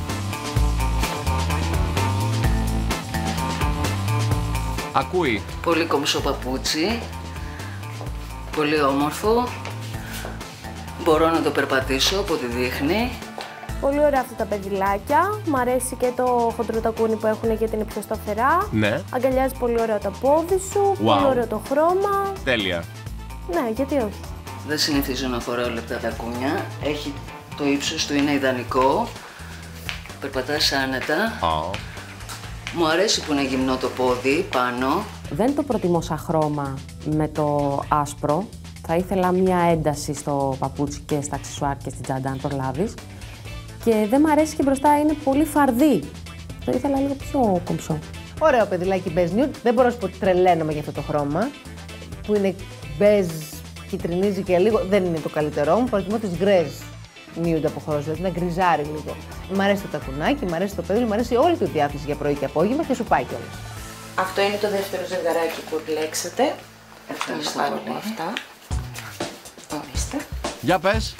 Ακούει. Πολύ κομψό παπούτσι. Πολύ όμορφο. Μπορώ να το περπατήσω από ό,τι δείχνει. Πολύ ωραία αυτά τα παιδιλάκια. Μ' αρέσει και το χοντρό τακούνι που έχουν γιατί είναι πιο σταθερά. Ναι. Αγκαλιάζει πολύ ωραίο το πόδι σου. Wow. Πολύ ωραίο το χρώμα. Τέλεια. Ναι, γιατί όχι. Δεν συνηθίζω να φοράω λεπτά τακούνια. Έχει το ύψος του, είναι ιδανικό. Περπατάς άνετα. Oh. Μου αρέσει που είναι γυμνό το πόδι πάνω. Δεν το προτιμώ σαν χρώμα με το άσπρο. Θα ήθελα μια ένταση στο παπούτσι και στα αξεσουάρ και στην τσάντα, αν προλάβεις. Και δεν μ' αρέσει και μπροστά, είναι πολύ φαρδί. Το ήθελα λίγο πιο κομψό. Ωραίο παιδιλάκι μπέζ νιούτ. Δεν μπορώ να σου πω ότι τρελαίνομαι για αυτό το χρώμα. Που είναι μπέζ, κυτρινίζει και λίγο. Δεν είναι το καλύτερό μου. Προτιμώ τις γκρέζ νιούτ αποχωρώσεις, δηλαδή να γκριζάρει λίγο. Μ' αρέσει το τακουνάκι, μ' αρέσει το πέδιλο, μ' αρέσει όλη τη διάθεση για πρωί και απόγευμα και σου πάει κιόλας. Αυτό είναι το δεύτερο ζευγαράκι που επιλέξετε. Ευχαριστώ Να πάρουμε πολύ. αυτά. Ορίστε. Για πες.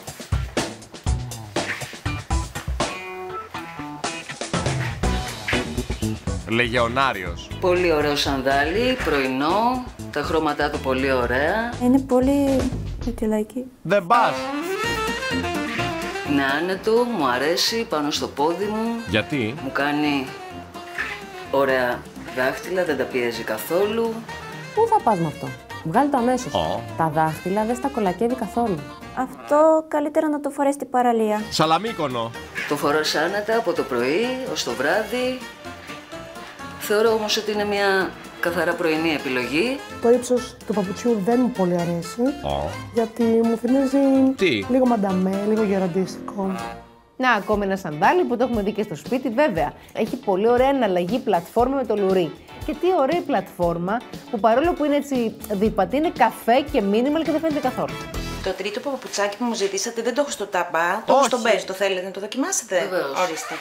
Λεγεωνάριος. Πολύ ωραίο σανδάλι, πρωινό. Τα χρώματά του πολύ ωραία. Είναι πολύ πετυλάκι. Δεν πας. Είναι άνετο, μου αρέσει, πάνω στο πόδι μου. Γιατί? Μου κάνει ωραία δάχτυλα, δεν τα πιέζει καθόλου. Πού θα πας με αυτό? Βγάλει το αμέσως. Oh. Τα δάχτυλα δεν στα κολακεύει καθόλου. Αυτό καλύτερα να το φορέσει στην παραλία. Σαλαμίκονο. Το φοράς άνετα από το πρωί ως το βράδυ. Θεωρώ όμως ότι είναι μια καθαρά πρωινή επιλογή. Το ύψος του παπουτσιού δεν μου πολύ αρέσει, γιατί μου θυμίζει Τι? λίγο μανταμέ, λίγο γεροντίστικο. Να, ακόμη ένα σανδάλι που το έχουμε δει και στο σπίτι, βέβαια. Έχει πολύ ωραία εναλλαγή πλατφόρμα με το λουρί. Και τι ωραία πλατφόρμα που παρόλο που είναι έτσι δίπατη, είναι καφέ και μίνιμαλ και δεν φαίνεται καθόλου. Το τρίτο παπουτσάκι που μου ζητήσατε δεν το έχω στο ταμπά, το έχω στο μπέζ. Το θέλετε να το δοκιμάσετε? Βεβαίως. Ορίστε.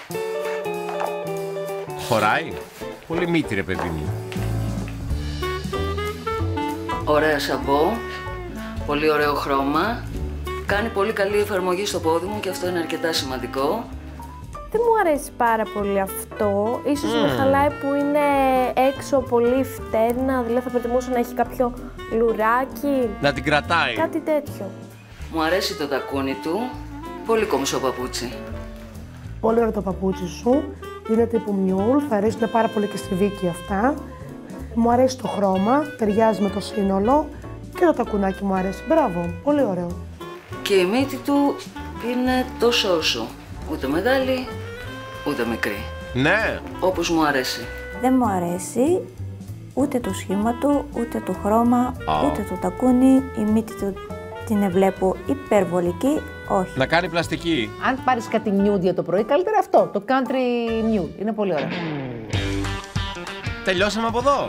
Χωράει. Πολύ μύτη, ρε παιδί μου. Ωραία σαμπό, πολύ ωραίο χρώμα. Κάνει πολύ καλή εφαρμογή στο πόδι μου και αυτό είναι αρκετά σημαντικό. Δεν μου αρέσει πάρα πολύ αυτό. Ίσως με χαλάει που είναι έξω πολύ φτέρνα, δηλαδή θα προτιμούσα να έχει κάποιο λουράκι. Να την κρατάει. Κάτι τέτοιο. Μου αρέσει το τακούνι του. Πολύ κομψό παπούτσι. Πολύ ωραίο το παπούτσι σου. Είναι τύπου μιούλ, θα αρέσουν πάρα πολύ και στη Βίκη αυτά. Μου αρέσει το χρώμα, ταιριάζει με το σύνολο και το τακουνάκι μου αρέσει. Μπράβο, πολύ ωραίο. Και η μύτη του είναι τόσο όσο. Ούτε μεγάλη, ούτε μικρή. Ναι. Όπως μου αρέσει. Δεν μου αρέσει ούτε το σχήμα του, ούτε το χρώμα, ούτε το τακούνι. Η μύτη του την βλέπω υπερβολική, όχι. Να κάνει πλαστική. Αν πάρεις κάτι nude για το πρωί, καλύτερα αυτό, το country nude. Είναι πολύ ωραίο. Τελειώσαμε από εδώ.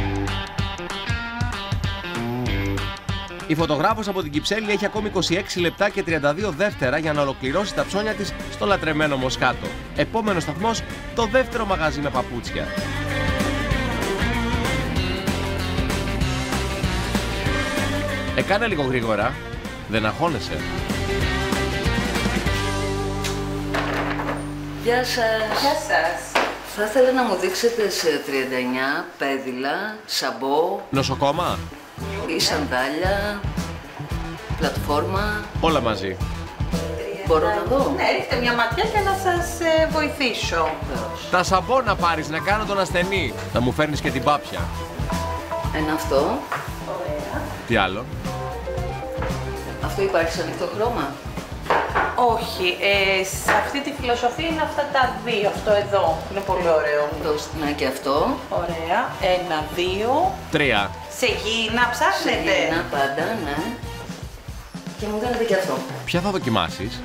Η φωτογράφος από την Κυψέλη έχει ακόμη 26 λεπτά και 32 δεύτερα για να ολοκληρώσει τα ψώνια της στο λατρεμένο Μοσκάτο. Επόμενος σταθμός, το δεύτερο μαγαζί με παπούτσια. Κάνε λίγο γρήγορα, δεν αγχώνεσαι. Γεια σας. Γεια σας. Θα ήθελα να μου δείξετε σε 39 πέδιλα, σαμπό, Νοσοκόμα. ή σαντάλια, πλατφόρμα. Όλα μαζί. Μπορώ να δω? Ναι, ρίχτε μια ματιά και να σας βοηθήσω. Τα σαμπό να πάρεις, να κάνω τον ασθενή. Να μου φέρνεις και την πάπια. Ένα αυτό. Ωραία. Τι άλλο? Αυτό υπάρχει σε ανοιχτό χρώμα? Όχι, σε αυτή τη φιλοσοφία είναι αυτά τα δύο. Αυτό εδώ είναι πολύ ωραίο. Ναι, και αυτό. Ωραία. 1, 2. 3. Σε γήινα ψάχνετε? Σε γήινα πάντα, ναι. Και μου κάνετε και αυτό. Ποια θα δοκιμάσεις?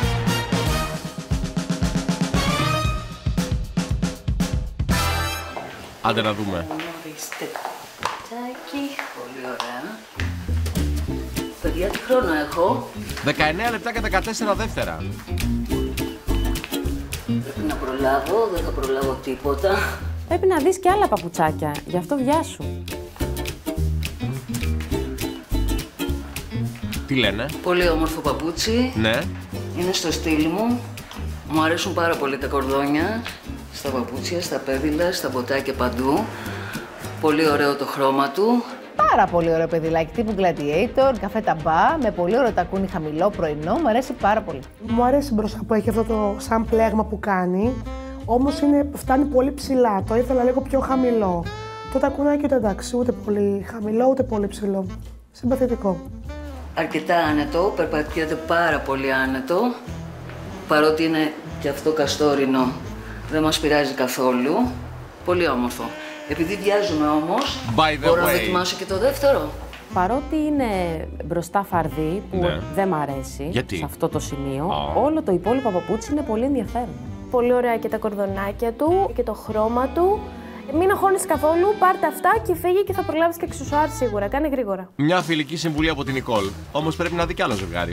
Άντε να δούμε. Ορίστε. Τσάκι. Πολύ ωραία. Παιδιά, τι χρόνο έχω? 19 λεπτά και 14 δεύτερα. Πρέπει να προλάβω, δεν θα προλάβω τίποτα. Πρέπει να δεις και άλλα παπουτσάκια, γι' αυτό βιάσου. Τι λένε? Πολύ όμορφο παπούτσι. Ναι. Είναι στο στυλ μου. Μου αρέσουν πάρα πολύ τα κορδόνια. Στα παπούτσια, στα πέδιλα, στα μποτάκια παντού. Πολύ ωραίο το χρώμα του. Πάρα πολύ ωραίο παιδιλάκι τύπου Gladiator, καφέ ταμπά, με πολύ ωραίο τακούνι χαμηλό πρωινό. Μου αρέσει πάρα πολύ. Μου αρέσει μπροστά που έχει αυτό το σαν πλέγμα που κάνει, όμως φτάνει πολύ ψηλά. Το ήθελα λίγο πιο χαμηλό. Το τακουνάκι ούτε εντάξει, ούτε πολύ χαμηλό, ούτε πολύ ψηλό. Συμπαθητικό. Αρκετά άνετο, περπατιέται πάρα πολύ άνετο. Παρότι είναι και αυτό καστόρινο, δεν μας πειράζει καθόλου. Πολύ όμορφο. Επειδή βιάζουμε όμως, μπορώ να δοκιμάσω και το δεύτερο. Παρότι είναι μπροστά φαρδί, που ναι, δεν μ' αρέσει γιατί? Σε αυτό το σημείο, όλο το υπόλοιπο παπούτσι είναι πολύ ενδιαφέρον. Πολύ ωραία και τα κορδονάκια του και το χρώμα του. Μην αγχώνεσαι καθόλου, πάρτε αυτά και φύγε και θα προλάβεις και αξεσουάρ σίγουρα. Κάνε γρήγορα. Μια φιλική συμβουλή από την Νικόλ. Όμως πρέπει να δει κι άλλο ζευγάρι.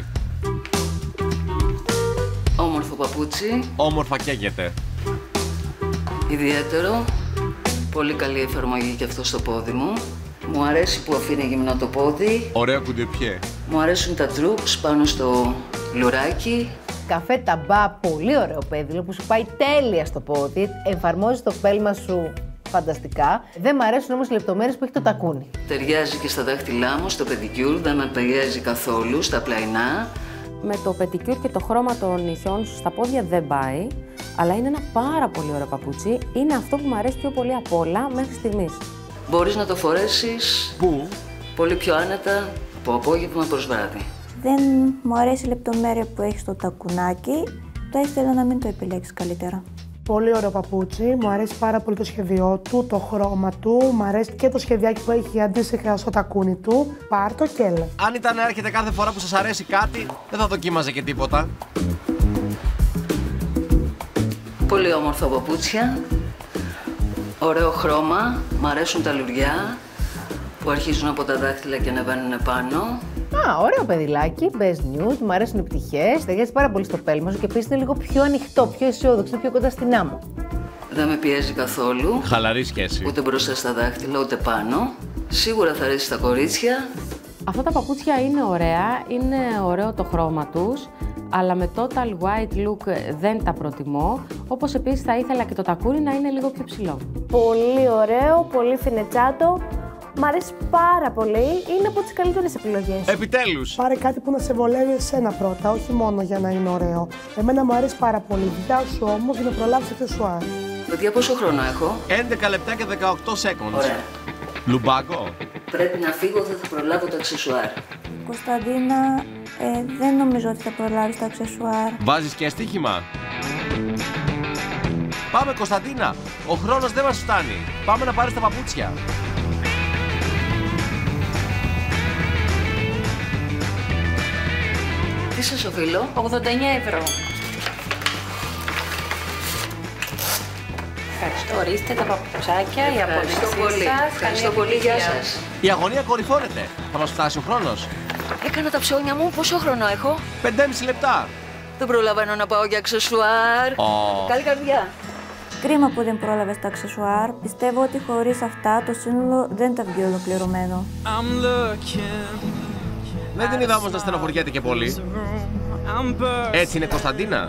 Όμορφο παπούτσι. Όμορφα καίγεται. Ιδιαίτερο. Πολύ καλή εφαρμογή και αυτό στο πόδι μου. Μου αρέσει που αφήνει γυμνό το πόδι. Ωραίο κουντεπιέ. Μου αρέσουν τα troops πάνω στο λουράκι. Καφέ ταμπά, πολύ ωραίο πέδιλο που σου πάει τέλεια στο πόδι. Εφαρμόζει το πέλμα σου φανταστικά. Δεν μ' αρέσουν όμως οι λεπτομέρειες που έχει το τακούνι. Ταιριάζει και στα δάχτυλά μου, στο πεντικιούρ, δεν με ταιριάζει καθόλου, στα πλαϊνά. Με το πετικιούρ και το χρώμα των νυχιών σου στα πόδια δεν πάει, αλλά είναι ένα πάρα πολύ ωραίο παπούτσι. Είναι αυτό που μου αρέσει πιο πολύ απ' όλα μέχρι στιγμής. Μπορείς να το φορέσεις. Πού? Πολύ πιο άνετα από απόγευμα προς βράδυ. Δεν μου αρέσει η λεπτομέρεια που έχει στο τακουνάκι. Θα ήθελα να μην το επιλέξεις καλύτερα. Πολύ ωραίο παπούτσι, μου αρέσει πάρα πολύ το σχέδιό του, το χρώμα του, μου αρέσει και το σχεδιάκι που έχει αντίστοιχα στο τακούνι του. Πάρ' το και έλα. Αν ήταν να έρχεται κάθε φορά που σας αρέσει κάτι, δεν θα δοκίμαζε και τίποτα. Πολύ όμορφα παπούτσια. Ωραίο χρώμα. Μ' αρέσουν τα λουριά που αρχίζουν από τα δάχτυλα και ανεβαίνουν πάνω. Α, ωραίο παιδιλάκι, best nude, μου αρέσουν οι πτυχές, ταιριάζει πάρα πολύ στο πέλμα σου και επίσης είναι λίγο πιο ανοιχτό, πιο αισιόδοξο, πιο κοντά στην άμμο. Δεν με πιέζει καθόλου. Χαλαρή σχέση. Ούτε μπροστά στα δάχτυλα, ούτε πάνω. Σίγουρα θα αρέσει στα κορίτσια. Αυτά τα παπούτσια είναι ωραία, είναι ωραίο το χρώμα τους, αλλά με total white look δεν τα προτιμώ, όπως επίσης θα ήθελα και το τακούρι να είναι λίγο πιο ψηλό. Πολύ ωραίο, πολύ φινετσάτο. Μ' αρέσει πάρα πολύ, είναι από τις καλύτερες επιλογές. Επιτέλους! Πάρε κάτι που να σε βολεύει εσένα πρώτα, όχι μόνο για να είναι ωραίο. Εμένα μου αρέσει πάρα πολύ. Δικιά σου όμως για να προλάβεις αξεσουάρ. Παιδιά, πόσο χρόνο έχω? 11 λεπτά και 18 seconds. Ωραία. Λουμπάκο. Πρέπει να φύγω, δεν θα προλάβω το αξεσουάρ. Κωνσταντίνα, δεν νομίζω ότι θα προλάβεις το αξεσουάρ. Βάζεις και στοίχημα. Πάμε Κωνσταντίνα, ο χρόνος δεν μας φτάνει. Πάμε να πάρεις τα παπούτσια. Τι σας οφείλω? 89 ευρώ. Ευχαριστώ. Ορίστε τα παπουτσάκια, η Ευχαριστώ απόδειξή πολύ. σας. Ευχαριστώ Καλή πολύ. Γεια επιτυχία. σας. Η αγωνία κορυφώνεται. Θα μας φτάσει ο χρόνος. Έκανα τα ψώνια μου. Πόσο χρόνο έχω? 5,5 λεπτά. Δεν προλαβαίνω να πάω για αξεσουάρ. Καλή καρδιά. Κρίμα που δεν πρόλαβες τα αξεσουάρ. Πιστεύω ότι χωρίς αυτά το σύνολο δεν θα βγει ολοκληρωμένο. Δεν την είδα όμως να στενοχωριέται και πολύ. Έτσι είναι Κωνσταντίνα.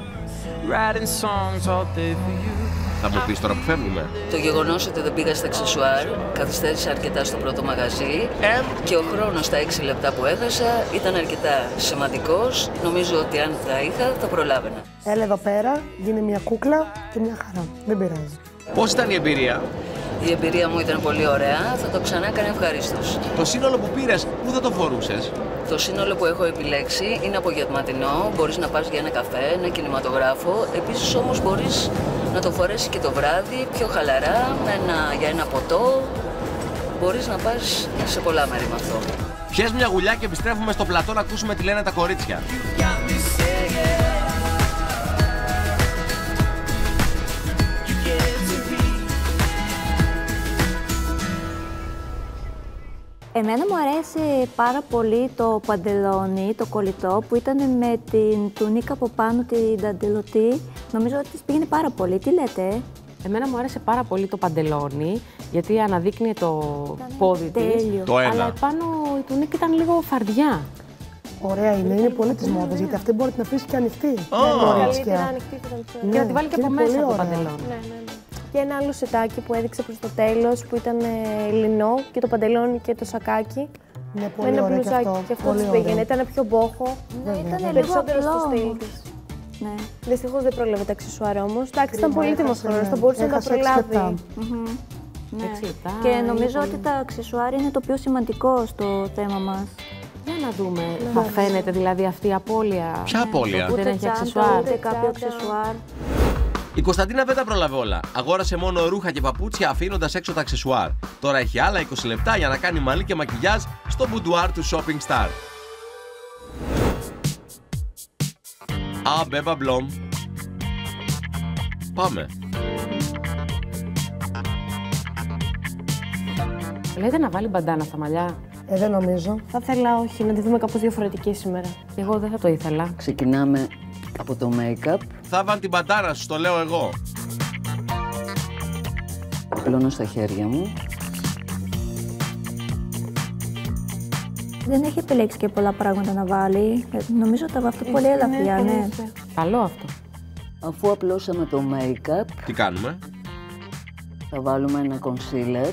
Θα μου πεις τώρα που φεύγουμε. Το γεγονός ότι δεν πήγα στα αξεσουάρ καθυστέρησε αρκετά στο πρώτο μαγαζί και ο χρόνος στα 6 λεπτά που έχασα ήταν αρκετά σημαντικός. Νομίζω ότι αν τα είχα θα προλάβαινα. Έλα εδώ πέρα, γίνει μια κούκλα και μια χαρά. Δεν πειράζει. Πώς ήταν η εμπειρία? Η εμπειρία μου ήταν πολύ ωραία, θα το ξανά έκανε ευχαρίστως. Το σύνολο που πήρες, πού θα το φορούσες? Το σύνολο που έχω επιλέξει είναι απογευματινό, μπορείς να πας για ένα καφέ, ένα κινηματογράφο. Επίσης όμως μπορείς να το φορέσεις και το βράδυ, πιο χαλαρά, για ένα ποτό. Μπορείς να πας σε πολλά μέρη με αυτό. Πιες μια γουλιά και επιστρέφουμε στο πλατό να ακούσουμε τι λένε τα κορίτσια. Εμένα μου αρέσει πάρα πολύ το παντελόνι, το κολλητό, που ήταν με την τουνίκα από πάνω, την νταντελωτή. Νομίζω ότι της πήγαινε πάρα πολύ. Τι λέτε? Εμένα μου άρεσε πάρα πολύ το παντελόνι, γιατί αναδείκνυε το πόδι της. Το ένα. Αλλά επάνω η τουνίκα ήταν λίγο φαρδιά. Ωραία είναι πολύ της μόδας, γιατί αυτή μπορεί να αφήσει και ανοιχτή. Καλύτερα ανοιχτή θα ήταν πιο ωραία. Και να τη βάλει και από μέσα το παντελόνι. Ναι. Και ένα άλλο σετάκι που έδειξε προς το τέλος, που ήταν λινό και το παντελόνι και το σακάκι. Ναι, πολύ ωραίο και αυτό. Και αυτό της πήγαινε. Ήταν πιο μπόχο. Ήταν περισσότερο στο απλό. στυλ της. Ναι. Δυστυχώς δεν πρόλαβε τα αξεσουάρ όμως. Εντάξει, ήταν πολύτιμος χρόνος, θα μπορούσε να τα προλάβει. Ναι. Και νομίζω ότι τα αξεσουάρ είναι το πιο σημαντικό στο θέμα μας. Για να δούμε. Θα φαίνεται δηλαδή αυτή η απώλεια? Ποια απώλεια? Δεν έχει αξεσουάρ. Ούτε κάποιο αξεσουάρ. Η Κωνσταντίνα δεν τα πρόλαβε όλα. Αγόρασε μόνο ρούχα και παπούτσια αφήνοντας έξω τα αξεσουάρ. Τώρα έχει άλλα 20 λεπτά για να κάνει μαλλί και μακιγιάζ στο boudoir του Shopping Star. Μπέμπα Μπλομ. Πάμε. Λέτε να βάλει μπαντάνα στα μαλλιά? Δεν νομίζω. Θα ήθελα όχι, να τη δούμε κάπως διαφορετική σήμερα. Εγώ δεν θα το ήθελα. Ξεκινάμε από το make-up. Θα βάλει την μπαντάνα σου, το λέω εγώ. Απλώνω στα χέρια μου. Δεν έχει επιλέξει και πολλά πράγματα να βάλει. Νομίζω ότι αυτό πολύ ελαφριά, ναι. Καλό αυτό. Αφού απλώσαμε το make-up, Τι κάνουμε? θα βάλουμε ένα concealer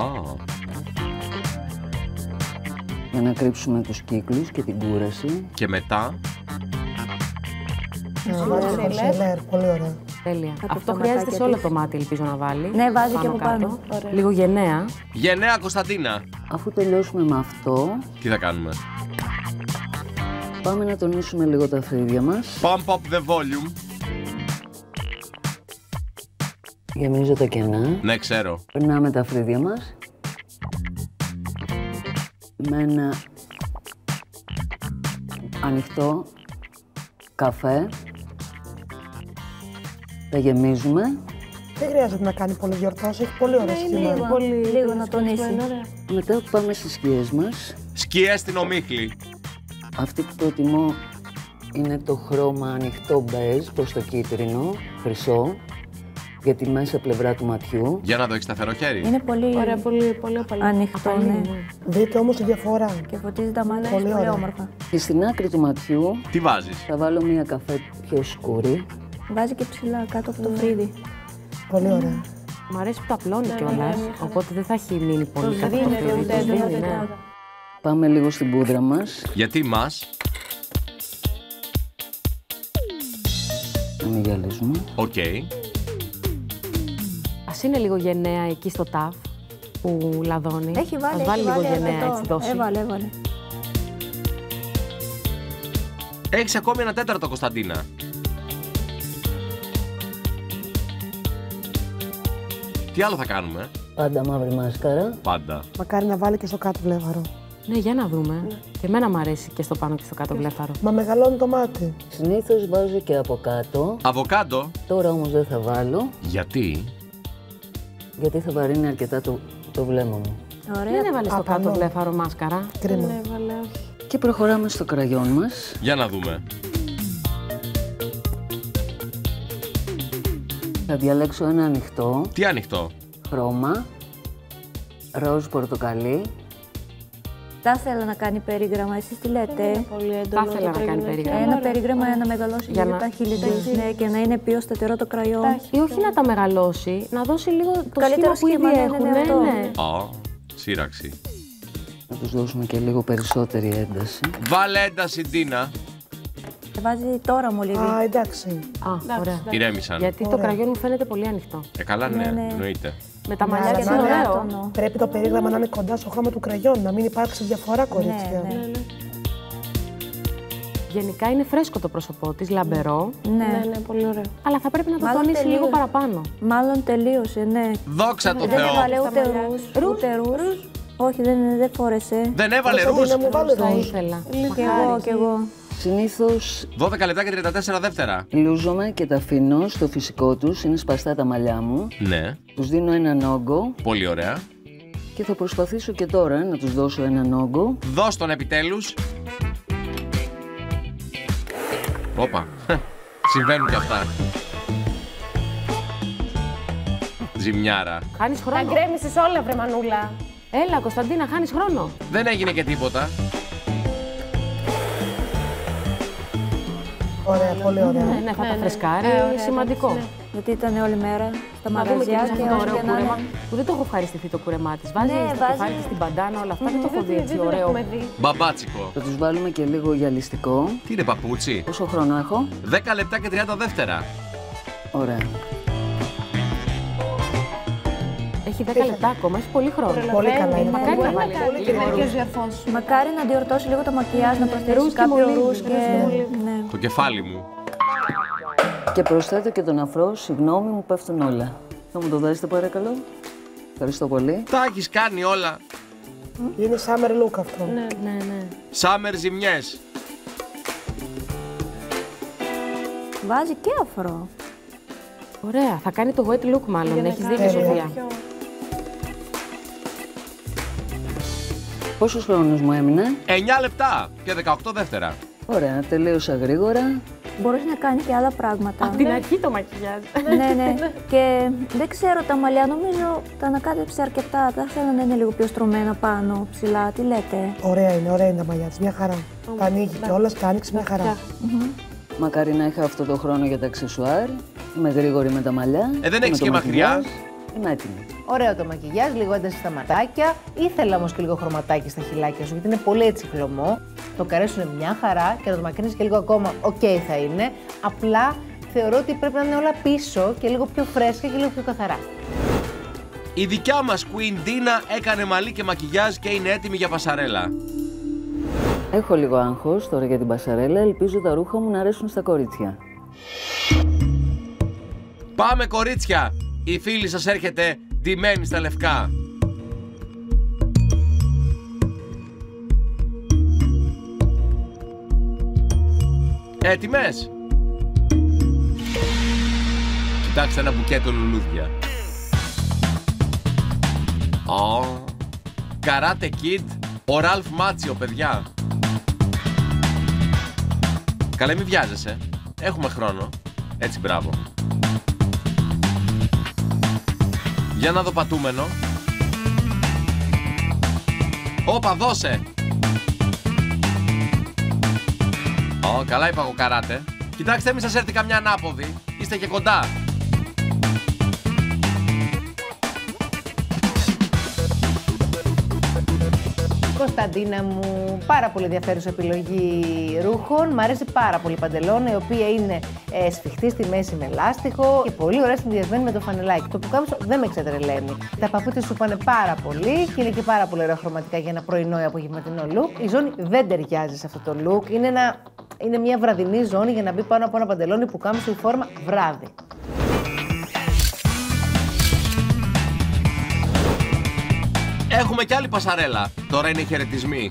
για να κρύψουμε τους κύκλους και την κούραση. Και μετά... Concealer, πολύ ωραία. Τέλεια. Αυτό χρειάζεται σε όλο το μάτι, ελπίζω να βάλει. Ναι, βάζει και από πάνω. Λίγο γενναία. Γενναία Κωνσταντίνα. Αφού τελειώσουμε με αυτό, Τι θα κάνουμε? πάμε να τονίσουμε λίγο τα φρύδια μας. Pump up the volume. Γεμίζω τα κενά. Ναι, ξέρω. Περνάμε τα φρύδια μας με ένα ανοιχτό καφέ. Τα γεμίζουμε. Δεν χρειάζεται να κάνει πολύ γιορτός, έχει πολύ ωραίο σχήμα. Λίγο να τονίσει. Μετά πάμε στις σκιές μας. Σκιές στην ομίχλη. Αυτή που προτιμώ είναι το χρώμα ανοιχτό μπέζ προς το κίτρινο, χρυσό. για τη μέσα πλευρά του ματιού. Για να δω, έχει σταθερό χέρι. Είναι πολύ, Ωραία, πολύ ανοιχτό, ναι. Δείτε όμως τη διαφορά. Και φωτίζει τα μάτια, Πολύ πολύ ωραία. όμορφα. Και στην άκρη του ματιού Τι βάζεις? θα βάλω μία καφέ πιο σκουρή. Βάζει και ψηλά κάτω από το φρύδι. Πολύ ωραία. Μ' αρέσει που το απλώνει κιόλας, οπότε δεν θα έχει μείνει πολύ κάτω από το φρύδι. Το σβήνει, ναι. Πάμε λίγο στην πούδρα μας. Γιατί μας? Να μην γυαλίζουμε. Οκ. Ας είναι λίγο γενναία εκεί στο ταφ που λαδώνει. Έχει βάλει, Ας βάλει λίγο γενναία, εδώ. έτσι δώσει. Έβαλε. Έχεις ακόμη ένα τέταρτο, Κωνσταντίνα. Τι άλλο θα κάνουμε? Πάντα μαύρη μάσκαρα. Πάντα. Μακάρι να βάλει και στο κάτω βλέφαρο. Ναι, για να δούμε. Και εμένα μου αρέσει και στο πάνω και στο κάτω βλέφαρο. Μα μεγαλώνει το μάτι. Συνήθως βάζω και από κάτω. Αβοκάντο. Τώρα όμως δεν θα βάλω, Γιατί? γιατί θα βαρύνει αρκετά το βλέμμα μου. Ωραία. Δεν έβαλε στο Απανώ. κάτω βλέφαρο μάσκαρα. Κρίμα. Και προχωράμε στο κραγιόν μας. Για να δούμε. Θα διαλέξω ένα ανοιχτό Τι ανοιχτό? χρώμα, ροζ πορτοκαλί. Θα ήθελα να κάνει περίγραμμα, εσείς τι λέτε? Θα ήθελα να κάνει περίγραμμα. Ένα περίγραμμα να μεγαλώσει Για λίγο να- τα χείλη της, ναι, και να είναι πιο σταθερό το κραγιόν. Ή όχι να τα μεγαλώσει, να δώσει λίγο το Καλύτερο σχήμα που σχήμα, ήδη ναι, ναι, έχουν. αυτό. Α, σύραξη. Να τους δώσουμε και λίγο περισσότερη ένταση. Βάλε ένταση, Ντίνα. Βάζει τώρα μολύβι. Α, εντάξει. Α, ωραία. Ηρέμησαν. Γιατί το κραγιόν μου φαίνεται πολύ ανοιχτό. Καλά, ναι, ναι. εννοείται. Με τα Ναι, μαλλιά αλλά και να είναι είναι ωραίο. άτονο. Πρέπει το περίγραμμα να είναι κοντά στο χρώμα του κραγιόν, να μην υπάρξει διαφορά, κορίτσια. Ναι. Γενικά είναι φρέσκο το πρόσωπό της, λαμπερό, Ναι. πολύ ωραίο. αλλά θα πρέπει να το Μάλλον τονίσει λίγο τελείωσε. παραπάνω. Μάλλον τελείωσε, ναι. Δόξα τω Δεν Θεώ. έβαλε ούτε ρούς. Όχι, δεν φορέσε. Δεν έβαλε ρούζ. Κωνσταντίνα μου, βάλε Θα εδώ. ήθελα. Κι εγώ. Συνήθως 12 λεπτά και 34 δεύτερα. λούζομαι και τα αφήνω στο φυσικό τους, είναι σπαστά τα μαλλιά μου. Ναι, Τους δίνω έναν όγκο πολύ ωραία. και θα προσπαθήσω και τώρα να τους δώσω έναν όγκο. Δώσ' τον επιτέλους. Όπα. Συμβαίνουν κι αυτά. Ζημιάρα. Χάνεις Τα χρόνο. γκρέμισες όλα, βρε Μανούλα. Έλα, Κωνσταντίνα, χάνεις χρόνο. Δεν έγινε και τίποτα. Ωραία, πολύ ωραία. Ναι, θα τα φρεσκάρει, σημαντικό. Γιατί ήταν όλη μέρα στα Να δούμε και μαγαζιά εμείς και αυτό το όσο ωραίο και να κούρεμα, είναι. που δεν το έχω ευχαριστηθεί το κούρεμά της. Βάζει Ναι, στο βάζει. κεφάλι της την μπαντάνα, όλα αυτά, δεν το έχω δει έτσι ωραίο. Μπαμπάτσικο. Θα τους βάλουμε και λίγο γυαλιστικό. Τι είναι παπούτσι? Πόσο χρόνο έχω? 10 λεπτά και 30 δεύτερα. Ωραία. Έχει 10 λεπτά ακόμα, έχει πολύ χρόνο. Πολύ καλά είναι. Μακάρι να βάλει Πολύ Μακάρι να διορθώσει λίγο το μακιάζ, να προσθέσει Ρούζ και κάποιο μολύβι. ρούζ και... Ναι. Το κεφάλι μου. Και προσθέτω και τον αφρό, συγγνώμη μου πέφτουν όλα. Θα μου το δώσετε παρακαλώ. Ευχαριστώ πολύ. Τα έχεις κάνει όλα. Είναι summer look αυτό. Ναι. Summer ζημιές. Βάζει και αφρό. Ωραία, θα κάνει το wet look μάλλον, έχεις δίκιο, Τέλεια. Σοφία. Πόσος χρόνος μου έμεινε? 9 λεπτά και 18 δεύτερα. Ωραία, τελείωσα γρήγορα. Μπορείς να κάνει και άλλα πράγματα. Από την αρχή το μακιγιάζ. Ναι. Και δεν ξέρω τα μαλλιά, νομίζω τα ανακάτεψε αρκετά. Θα ήθελα να είναι λίγο πιο στρωμένα πάνω, ψηλά. Τι λέτε? Ωραία είναι τα μαλλιά της, μια χαρά. Τα ανοίγει κιόλας, τα άνοιξε μια χαρά. Μακάρι να είχα αυτό το χρόνο για τα αξεσουάρ. Είμαι γρήγορη με τα μαλλιά. Δεν με έχεις το και μακριά. μακιγιάζ. Είμαι έτοιμη. Ωραίο το μακιγιάζ, λίγο ένταση στα ματάκια. Ήθελα όμως και λίγο χρωματάκι στα χειλάκια σου, γιατί είναι πολύ έτσι χλωμό. Το καρέ σου είναι μια χαρά και να το μακρύνεις και λίγο ακόμα, οκ θα είναι. Απλά θεωρώ ότι πρέπει να είναι όλα πίσω και λίγο πιο φρέσκα και λίγο πιο καθαρά. Η δικιά μας Queen Dina έκανε μαλλί και μακιγιάζ και είναι έτοιμη για πασαρέλα. Έχω λίγο άγχος τώρα για την πασαρέλα. Ελπίζω τα ρούχα μου να αρέσουν στα κορίτσια. Πάμε κορίτσια! Η φίλη σας έρχεται ντυμένη στα λευκά. Έτοιμες? Κοιτάξτε ένα μπουκέτο λουλούδια. Karate Kid, ο Ραλφ Μάτσιο, παιδιά. Καλέ, μη βιάζεσαι. Έχουμε χρόνο. Έτσι, μπράβο. Για να δω πατούμενο. Όπα, δώσε! Καλά είπα εγώ καράτε. Κοιτάξτε, μην σας έρθει καμιά ανάποδη. Είστε και κοντά. Κωνσταντίνα μου, πάρα πολύ ενδιαφέρουσα επιλογή ρούχων. Μ' αρέσει πάρα πολύ η παντελώνα, η οποία είναι σφιχτή στη μέση με λάστιχο και πολύ ωραία συνδυασμένη με το φανελάκι. Το πουκάμισο δεν με ξετρελαίνει. Τα παπούτσια σου πάνε πάρα πολύ και είναι και πάρα πολύ ωραία χρωματικά για ένα πρωινό ή απογευματινό look. Η ζώνη δεν ταιριάζει σε αυτό το look. Είναι μια βραδινή ζώνη για να μπει πάνω από ένα παντελόνι πουκάμισο ή φόρμα βράδυ. Έχουμε κι άλλη πασαρέλα. Τώρα είναι οι χαιρετισμοί.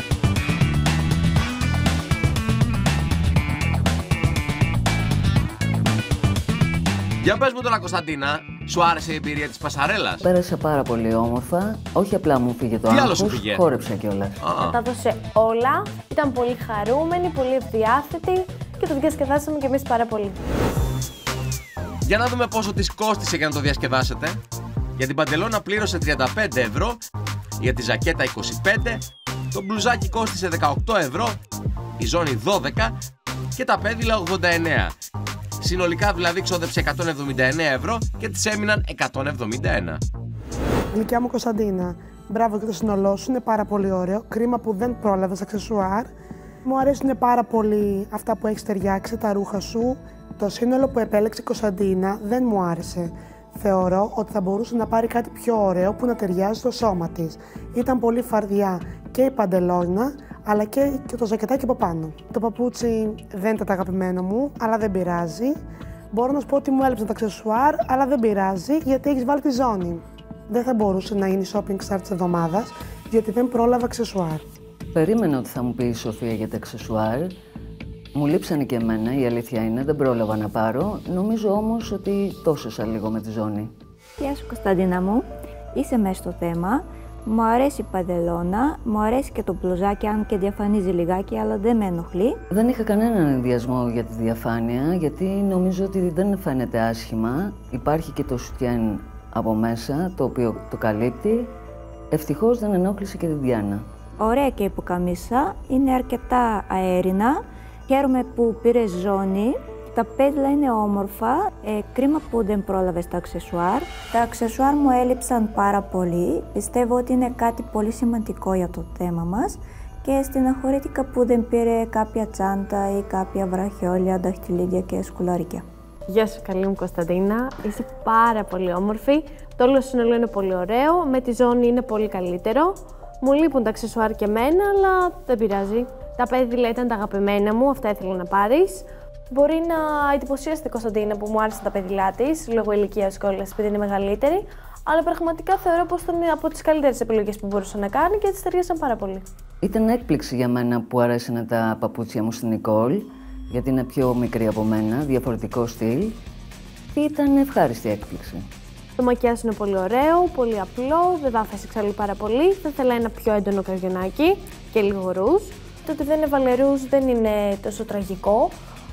Για πες μου τώρα, Κωνσταντίνα, σου άρεσε η εμπειρία της πασαρέλας? Πέρασα πάρα πολύ όμορφα. Όχι απλά μου φύγε το άγχος, χόρεψα κιόλας. Τα έδωσε όλα. Ήταν πολύ χαρούμενη, πολύ ευδιάθετη και το διασκεδάσαμε κι εμείς πάρα πολύ. Για να δούμε πόσο της κόστισε για να το διασκεδάσετε. Για την παντελώνα πλήρωσε 35 ευρώ, για τη ζακέτα 25, το μπλουζάκι κόστισε 18 ευρώ, η ζώνη 12 και τα πέδιλα 89. Συνολικά δηλαδή ξόδεψε 179 ευρώ και της έμειναν 171. Γλυκιά μου Κωνσταντίνα, μπράβο και το σύνολό σου, είναι πάρα πολύ ωραίο. Κρίμα που δεν πρόλαβες αξεσουάρ. Μου αρέσουν πάρα πολύ αυτά που έχεις ταιριάξει, τα ρούχα σου. Το σύνολο που επέλεξε η Κωνσταντίνα δεν μου άρεσε. Θεωρώ ότι θα μπορούσε να πάρει κάτι πιο ωραίο που να ταιριάζει στο σώμα της. Ήταν πολύ φαρδιά και η παντελώνα, αλλά και το ζακετάκι από πάνω. Το παπούτσι δεν ήταν το αγαπημένο μου, αλλά δεν πειράζει. Μπορώ να σου πω ότι μου έλειψαν τα αξεσουάρ, αλλά δεν πειράζει, γιατί έχεις βάλει τη ζώνη. Δεν θα μπορούσε να είναι η shopping star της εβδομάδας, γιατί δεν πρόλαβα αξεσουάρ. Περίμενα ότι θα μου πει η Σοφία για τα αξεσουάρ. Μου λείψανε και εμένα, η αλήθεια είναι, δεν πρόλαβα να πάρω. Νομίζω όμως ότι τόσωσα λίγο με τη ζώνη. Γεια σου Κωνσταντίνα μου, είσαι μέσα στο θέμα. Μου αρέσει η παντελώνα, μου αρέσει και το μπλουζάκι, αν και διαφανίζει λιγάκι, αλλά δεν με ενοχλεί. Δεν είχα κανέναν ενδιασμό για τη διαφάνεια, γιατί νομίζω ότι δεν φαίνεται άσχημα. Υπάρχει και το σουτιέν από μέσα, το οποίο το καλύπτει. Ευτυχώς δεν ενόχλησε και την Διάνα. Ωραία και η πουκαμίσα, είναι αρκετά αέρινα. Χαίρομαι που πήρες ζώνη. Τα πέδιλα είναι όμορφα. Κρίμα που δεν πρόλαβες τα αξεσουάρ. Τα αξεσουάρ μου έλειψαν πάρα πολύ. Πιστεύω ότι είναι κάτι πολύ σημαντικό για το θέμα μας. Και στεναχωρήθηκα που δεν πήρε κάποια τσάντα ή κάποια βραχιόλια, δαχτυλίδια και σκουλαρίκια. Γεια σου καλή μου Κωνσταντίνα. Είσαι πάρα πολύ όμορφη. Το όλο σύνολο είναι πολύ ωραίο. Με τη ζώνη είναι πολύ καλύτερο. Μου λείπουν τα αξεσουάρ και εμένα, αλλά δεν πειράζει. Τα πέδιλα ήταν τα αγαπημένα μου, αυτά ήθελα να πάρεις. Μπορεί να εντυπωσιάσετε Κωνσταντίνα που μου άρεσαν τα πέδιλά της, λόγω ηλικίας κιόλας, επειδή είναι μεγαλύτερη. Αλλά πραγματικά θεωρώ πως ήταν από τις καλύτερες επιλογές που μπορούσα να κάνει και της ταιριάσαν πάρα πολύ. Ήταν έκπληξη για μένα που αρέσανε τα παπούτσια μου στην Νικόλ, γιατί είναι πιο μικρή από μένα, διαφορετικό στυλ. Και ήταν ευχάριστη έκπληξη. Το μακιάζ είναι πολύ ωραίο, πολύ απλό, δεν βάφεσαι εξάλλου πάρα πολύ. Θα ήθελα ένα πιο έντονο καριονάκι και λίγο ρούζ. Το ότι δεν έβαλε ρούζ δεν είναι τόσο τραγικό,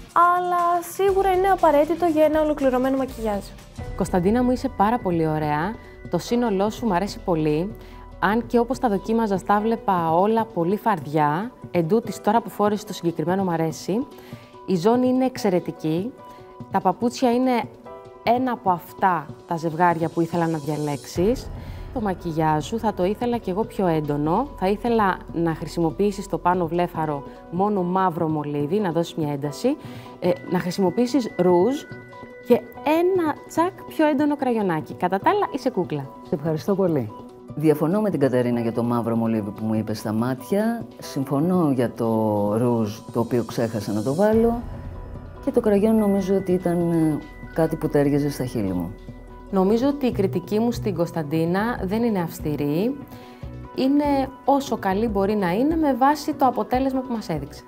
αλλά σίγουρα είναι απαραίτητο για ένα ολοκληρωμένο μακιγιάζ. Κωνσταντίνα μου, είσαι πάρα πολύ ωραία. Το σύνολό σου μου αρέσει πολύ. Αν και όπως τα δοκίμαζα, τα βλέπα όλα πολύ φαρδιά. Εντούτοις, τώρα που φόρεσες το συγκεκριμένο μου αρέσει. Η ζώνη είναι εξαιρετική. Τα παπούτσια είναι ένα από αυτά τα ζευγάρια που ήθελα να διαλέξεις. Το μακιγιάζ σου θα το ήθελα κι εγώ πιο έντονο. Θα ήθελα να χρησιμοποιήσεις το πάνω βλέφαρο μόνο μαύρο μολύβι, να δώσεις μια ένταση. Να χρησιμοποιήσεις ρούζ και ένα τσακ πιο έντονο κραγιονάκι. Κατά τα άλλα, είσαι κούκλα. Σε ευχαριστώ πολύ. Διαφωνώ με την Κατερίνα για το μαύρο μολύβι που μου είπε στα μάτια. Συμφωνώ για το ρούζ, το οποίο ξέχασα να το βάλω. Και το κραγιόν νομίζω ότι ήταν κάτι που τέριαζε στα χείλη μου. Νομίζω ότι η κριτική μου στην Κωνσταντίνα δεν είναι αυστηρή. Είναι όσο καλή μπορεί να είναι με βάση το αποτέλεσμα που μας έδειξε.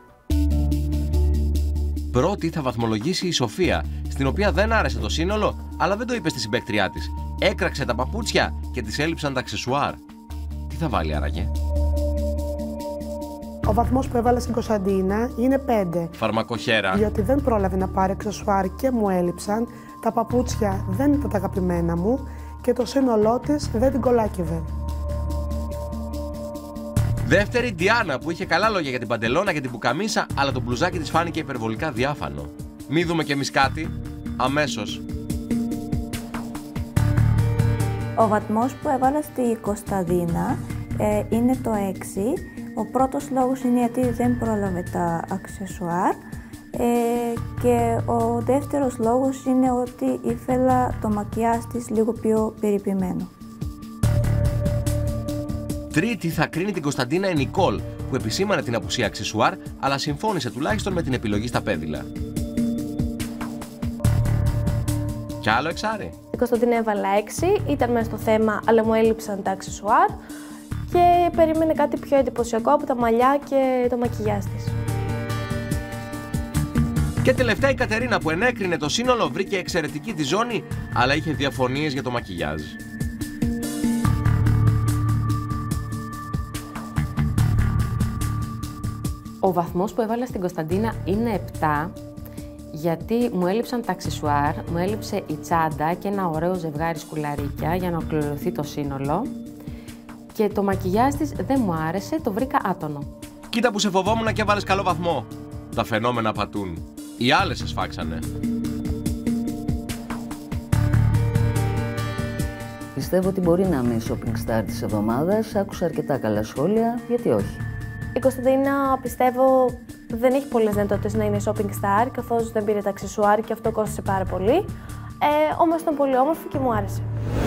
Πρώτη θα βαθμολογήσει η Σοφία, στην οποία δεν άρεσε το σύνολο, αλλά δεν το είπε στη συμπαίκτριά της. Έκραξε τα παπούτσια και της έλειψαν τα αξεσουάρ. Τι θα βάλει άραγε? Ο βαθμός που έβαλε στην Κωνσταντίνα είναι 5. Φαρμακοχέρα. Διότι δεν πρόλαβε να πάρει αξεσουάρ και μου έλειψαν. Τα παπούτσια δεν ήταν τα αγαπημένα μου και το σύνολό της δεν την κολάκευε. Δεύτερη, Ντιάνα, που είχε καλά λόγια για την παντελώνα και την πουκαμίσα, αλλά το μπλουζάκι της φάνηκε υπερβολικά διάφανο. Μη δούμε κι εμείς κάτι, αμέσως. Ο βαθμός που έβαλα στη Κωνσταντίνα είναι το 6. Ο πρώτος λόγος είναι γιατί δεν πρόλαβε τα αξεσουάρ και ο δεύτερος λόγος είναι ότι ήθελα το μακιάζ της λίγο πιο περιποιημένο. Τρίτη θα κρίνει την Κωνσταντίνα η Νικόλ, που επισήμανε την απουσία αξεσουάρ, αλλά συμφώνησε τουλάχιστον με την επιλογή στα πέδιλα. Κι άλλο εξάρι. Η Κωνσταντίνα έβαλα 6, ήταν μέσα στο θέμα, αλλά μου έλειψαν τα αξεσουάρ και περίμενε κάτι πιο εντυπωσιακό από τα μαλλιά και το μακιγιάζ της. Και τελευταία η Κατερίνα, που ενέκρινε το σύνολο, βρήκε εξαιρετική τη ζώνη, αλλά είχε διαφωνίες για το μακιγιάζ. Ο βαθμός που έβαλα στην Κωνσταντίνα είναι 7, γιατί μου έλειψαν τα αξεσουάρ, μου έλειψε η τσάντα και ένα ωραίο ζευγάρι σκουλαρίκια για να ολοκληρωθεί το σύνολο και το μακιγιάζ της δεν μου άρεσε, το βρήκα άτονο. Κοίτα που σε φοβόμουν και έβαλες καλό βαθμό. Τα φαινόμενα πατούν. Οι άλλες σε σφάξανε. Πιστεύω ότι μπορεί να είμαι η shopping star της εβδομάδας. Άκουσα αρκετά καλά σχόλια, γιατί όχι. Η Κωνσταντίνα, πιστεύω, δεν έχει πολλές δυνατότητες να είναι shopping star, καθώς δεν πήρε τα αξεσουάρ και αυτό κόστησε πάρα πολύ. Όμως ήταν πολύ όμορφη και μου άρεσε.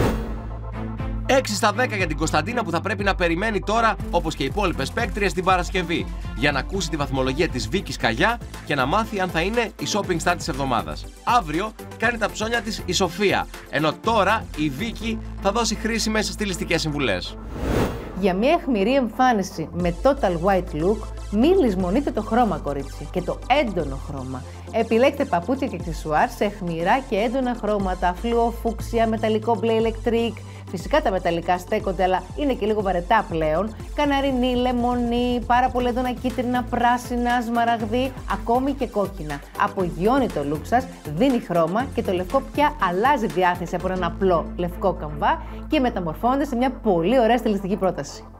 6 στα 10 για την Κωνσταντίνα, που θα πρέπει να περιμένει τώρα, όπως και οι υπόλοιπες παίκτριες, την Παρασκευή, για να ακούσει τη βαθμολογία της Βίκης Καγιά και να μάθει αν θα είναι η shopping star της εβδομάδας. Αύριο κάνει τα ψώνια της η Σοφία, ενώ τώρα η Βίκη θα δώσει χρήσιμες στιλιστικές συμβουλές. Για μια αιχμηρή εμφάνιση με total white look, μην λησμονείτε το χρώμα, κορίτσι, και το έντονο χρώμα. Επιλέξτε παπούτσια και αξεσουάρ σε αιχμηρά και έντονα χρώματα, φλουο, φούξια, μεταλλικό μπλε ηλεκτρικ. Φυσικά τα μεταλλικά στέκονται, αλλά είναι και λίγο βαρετά πλέον. Καναρινή, λεμονή, πάρα πολύ έντονα κίτρινα, πράσινα, σμαραγδί, ακόμη και κόκκινα. Απογειώνει το look σας, δίνει χρώμα και το λευκό πια αλλάζει διάθεση από έναν απλό λευκό καμβά και μεταμορφώνεται σε μια πολύ ωραία στιλιστική πρόταση.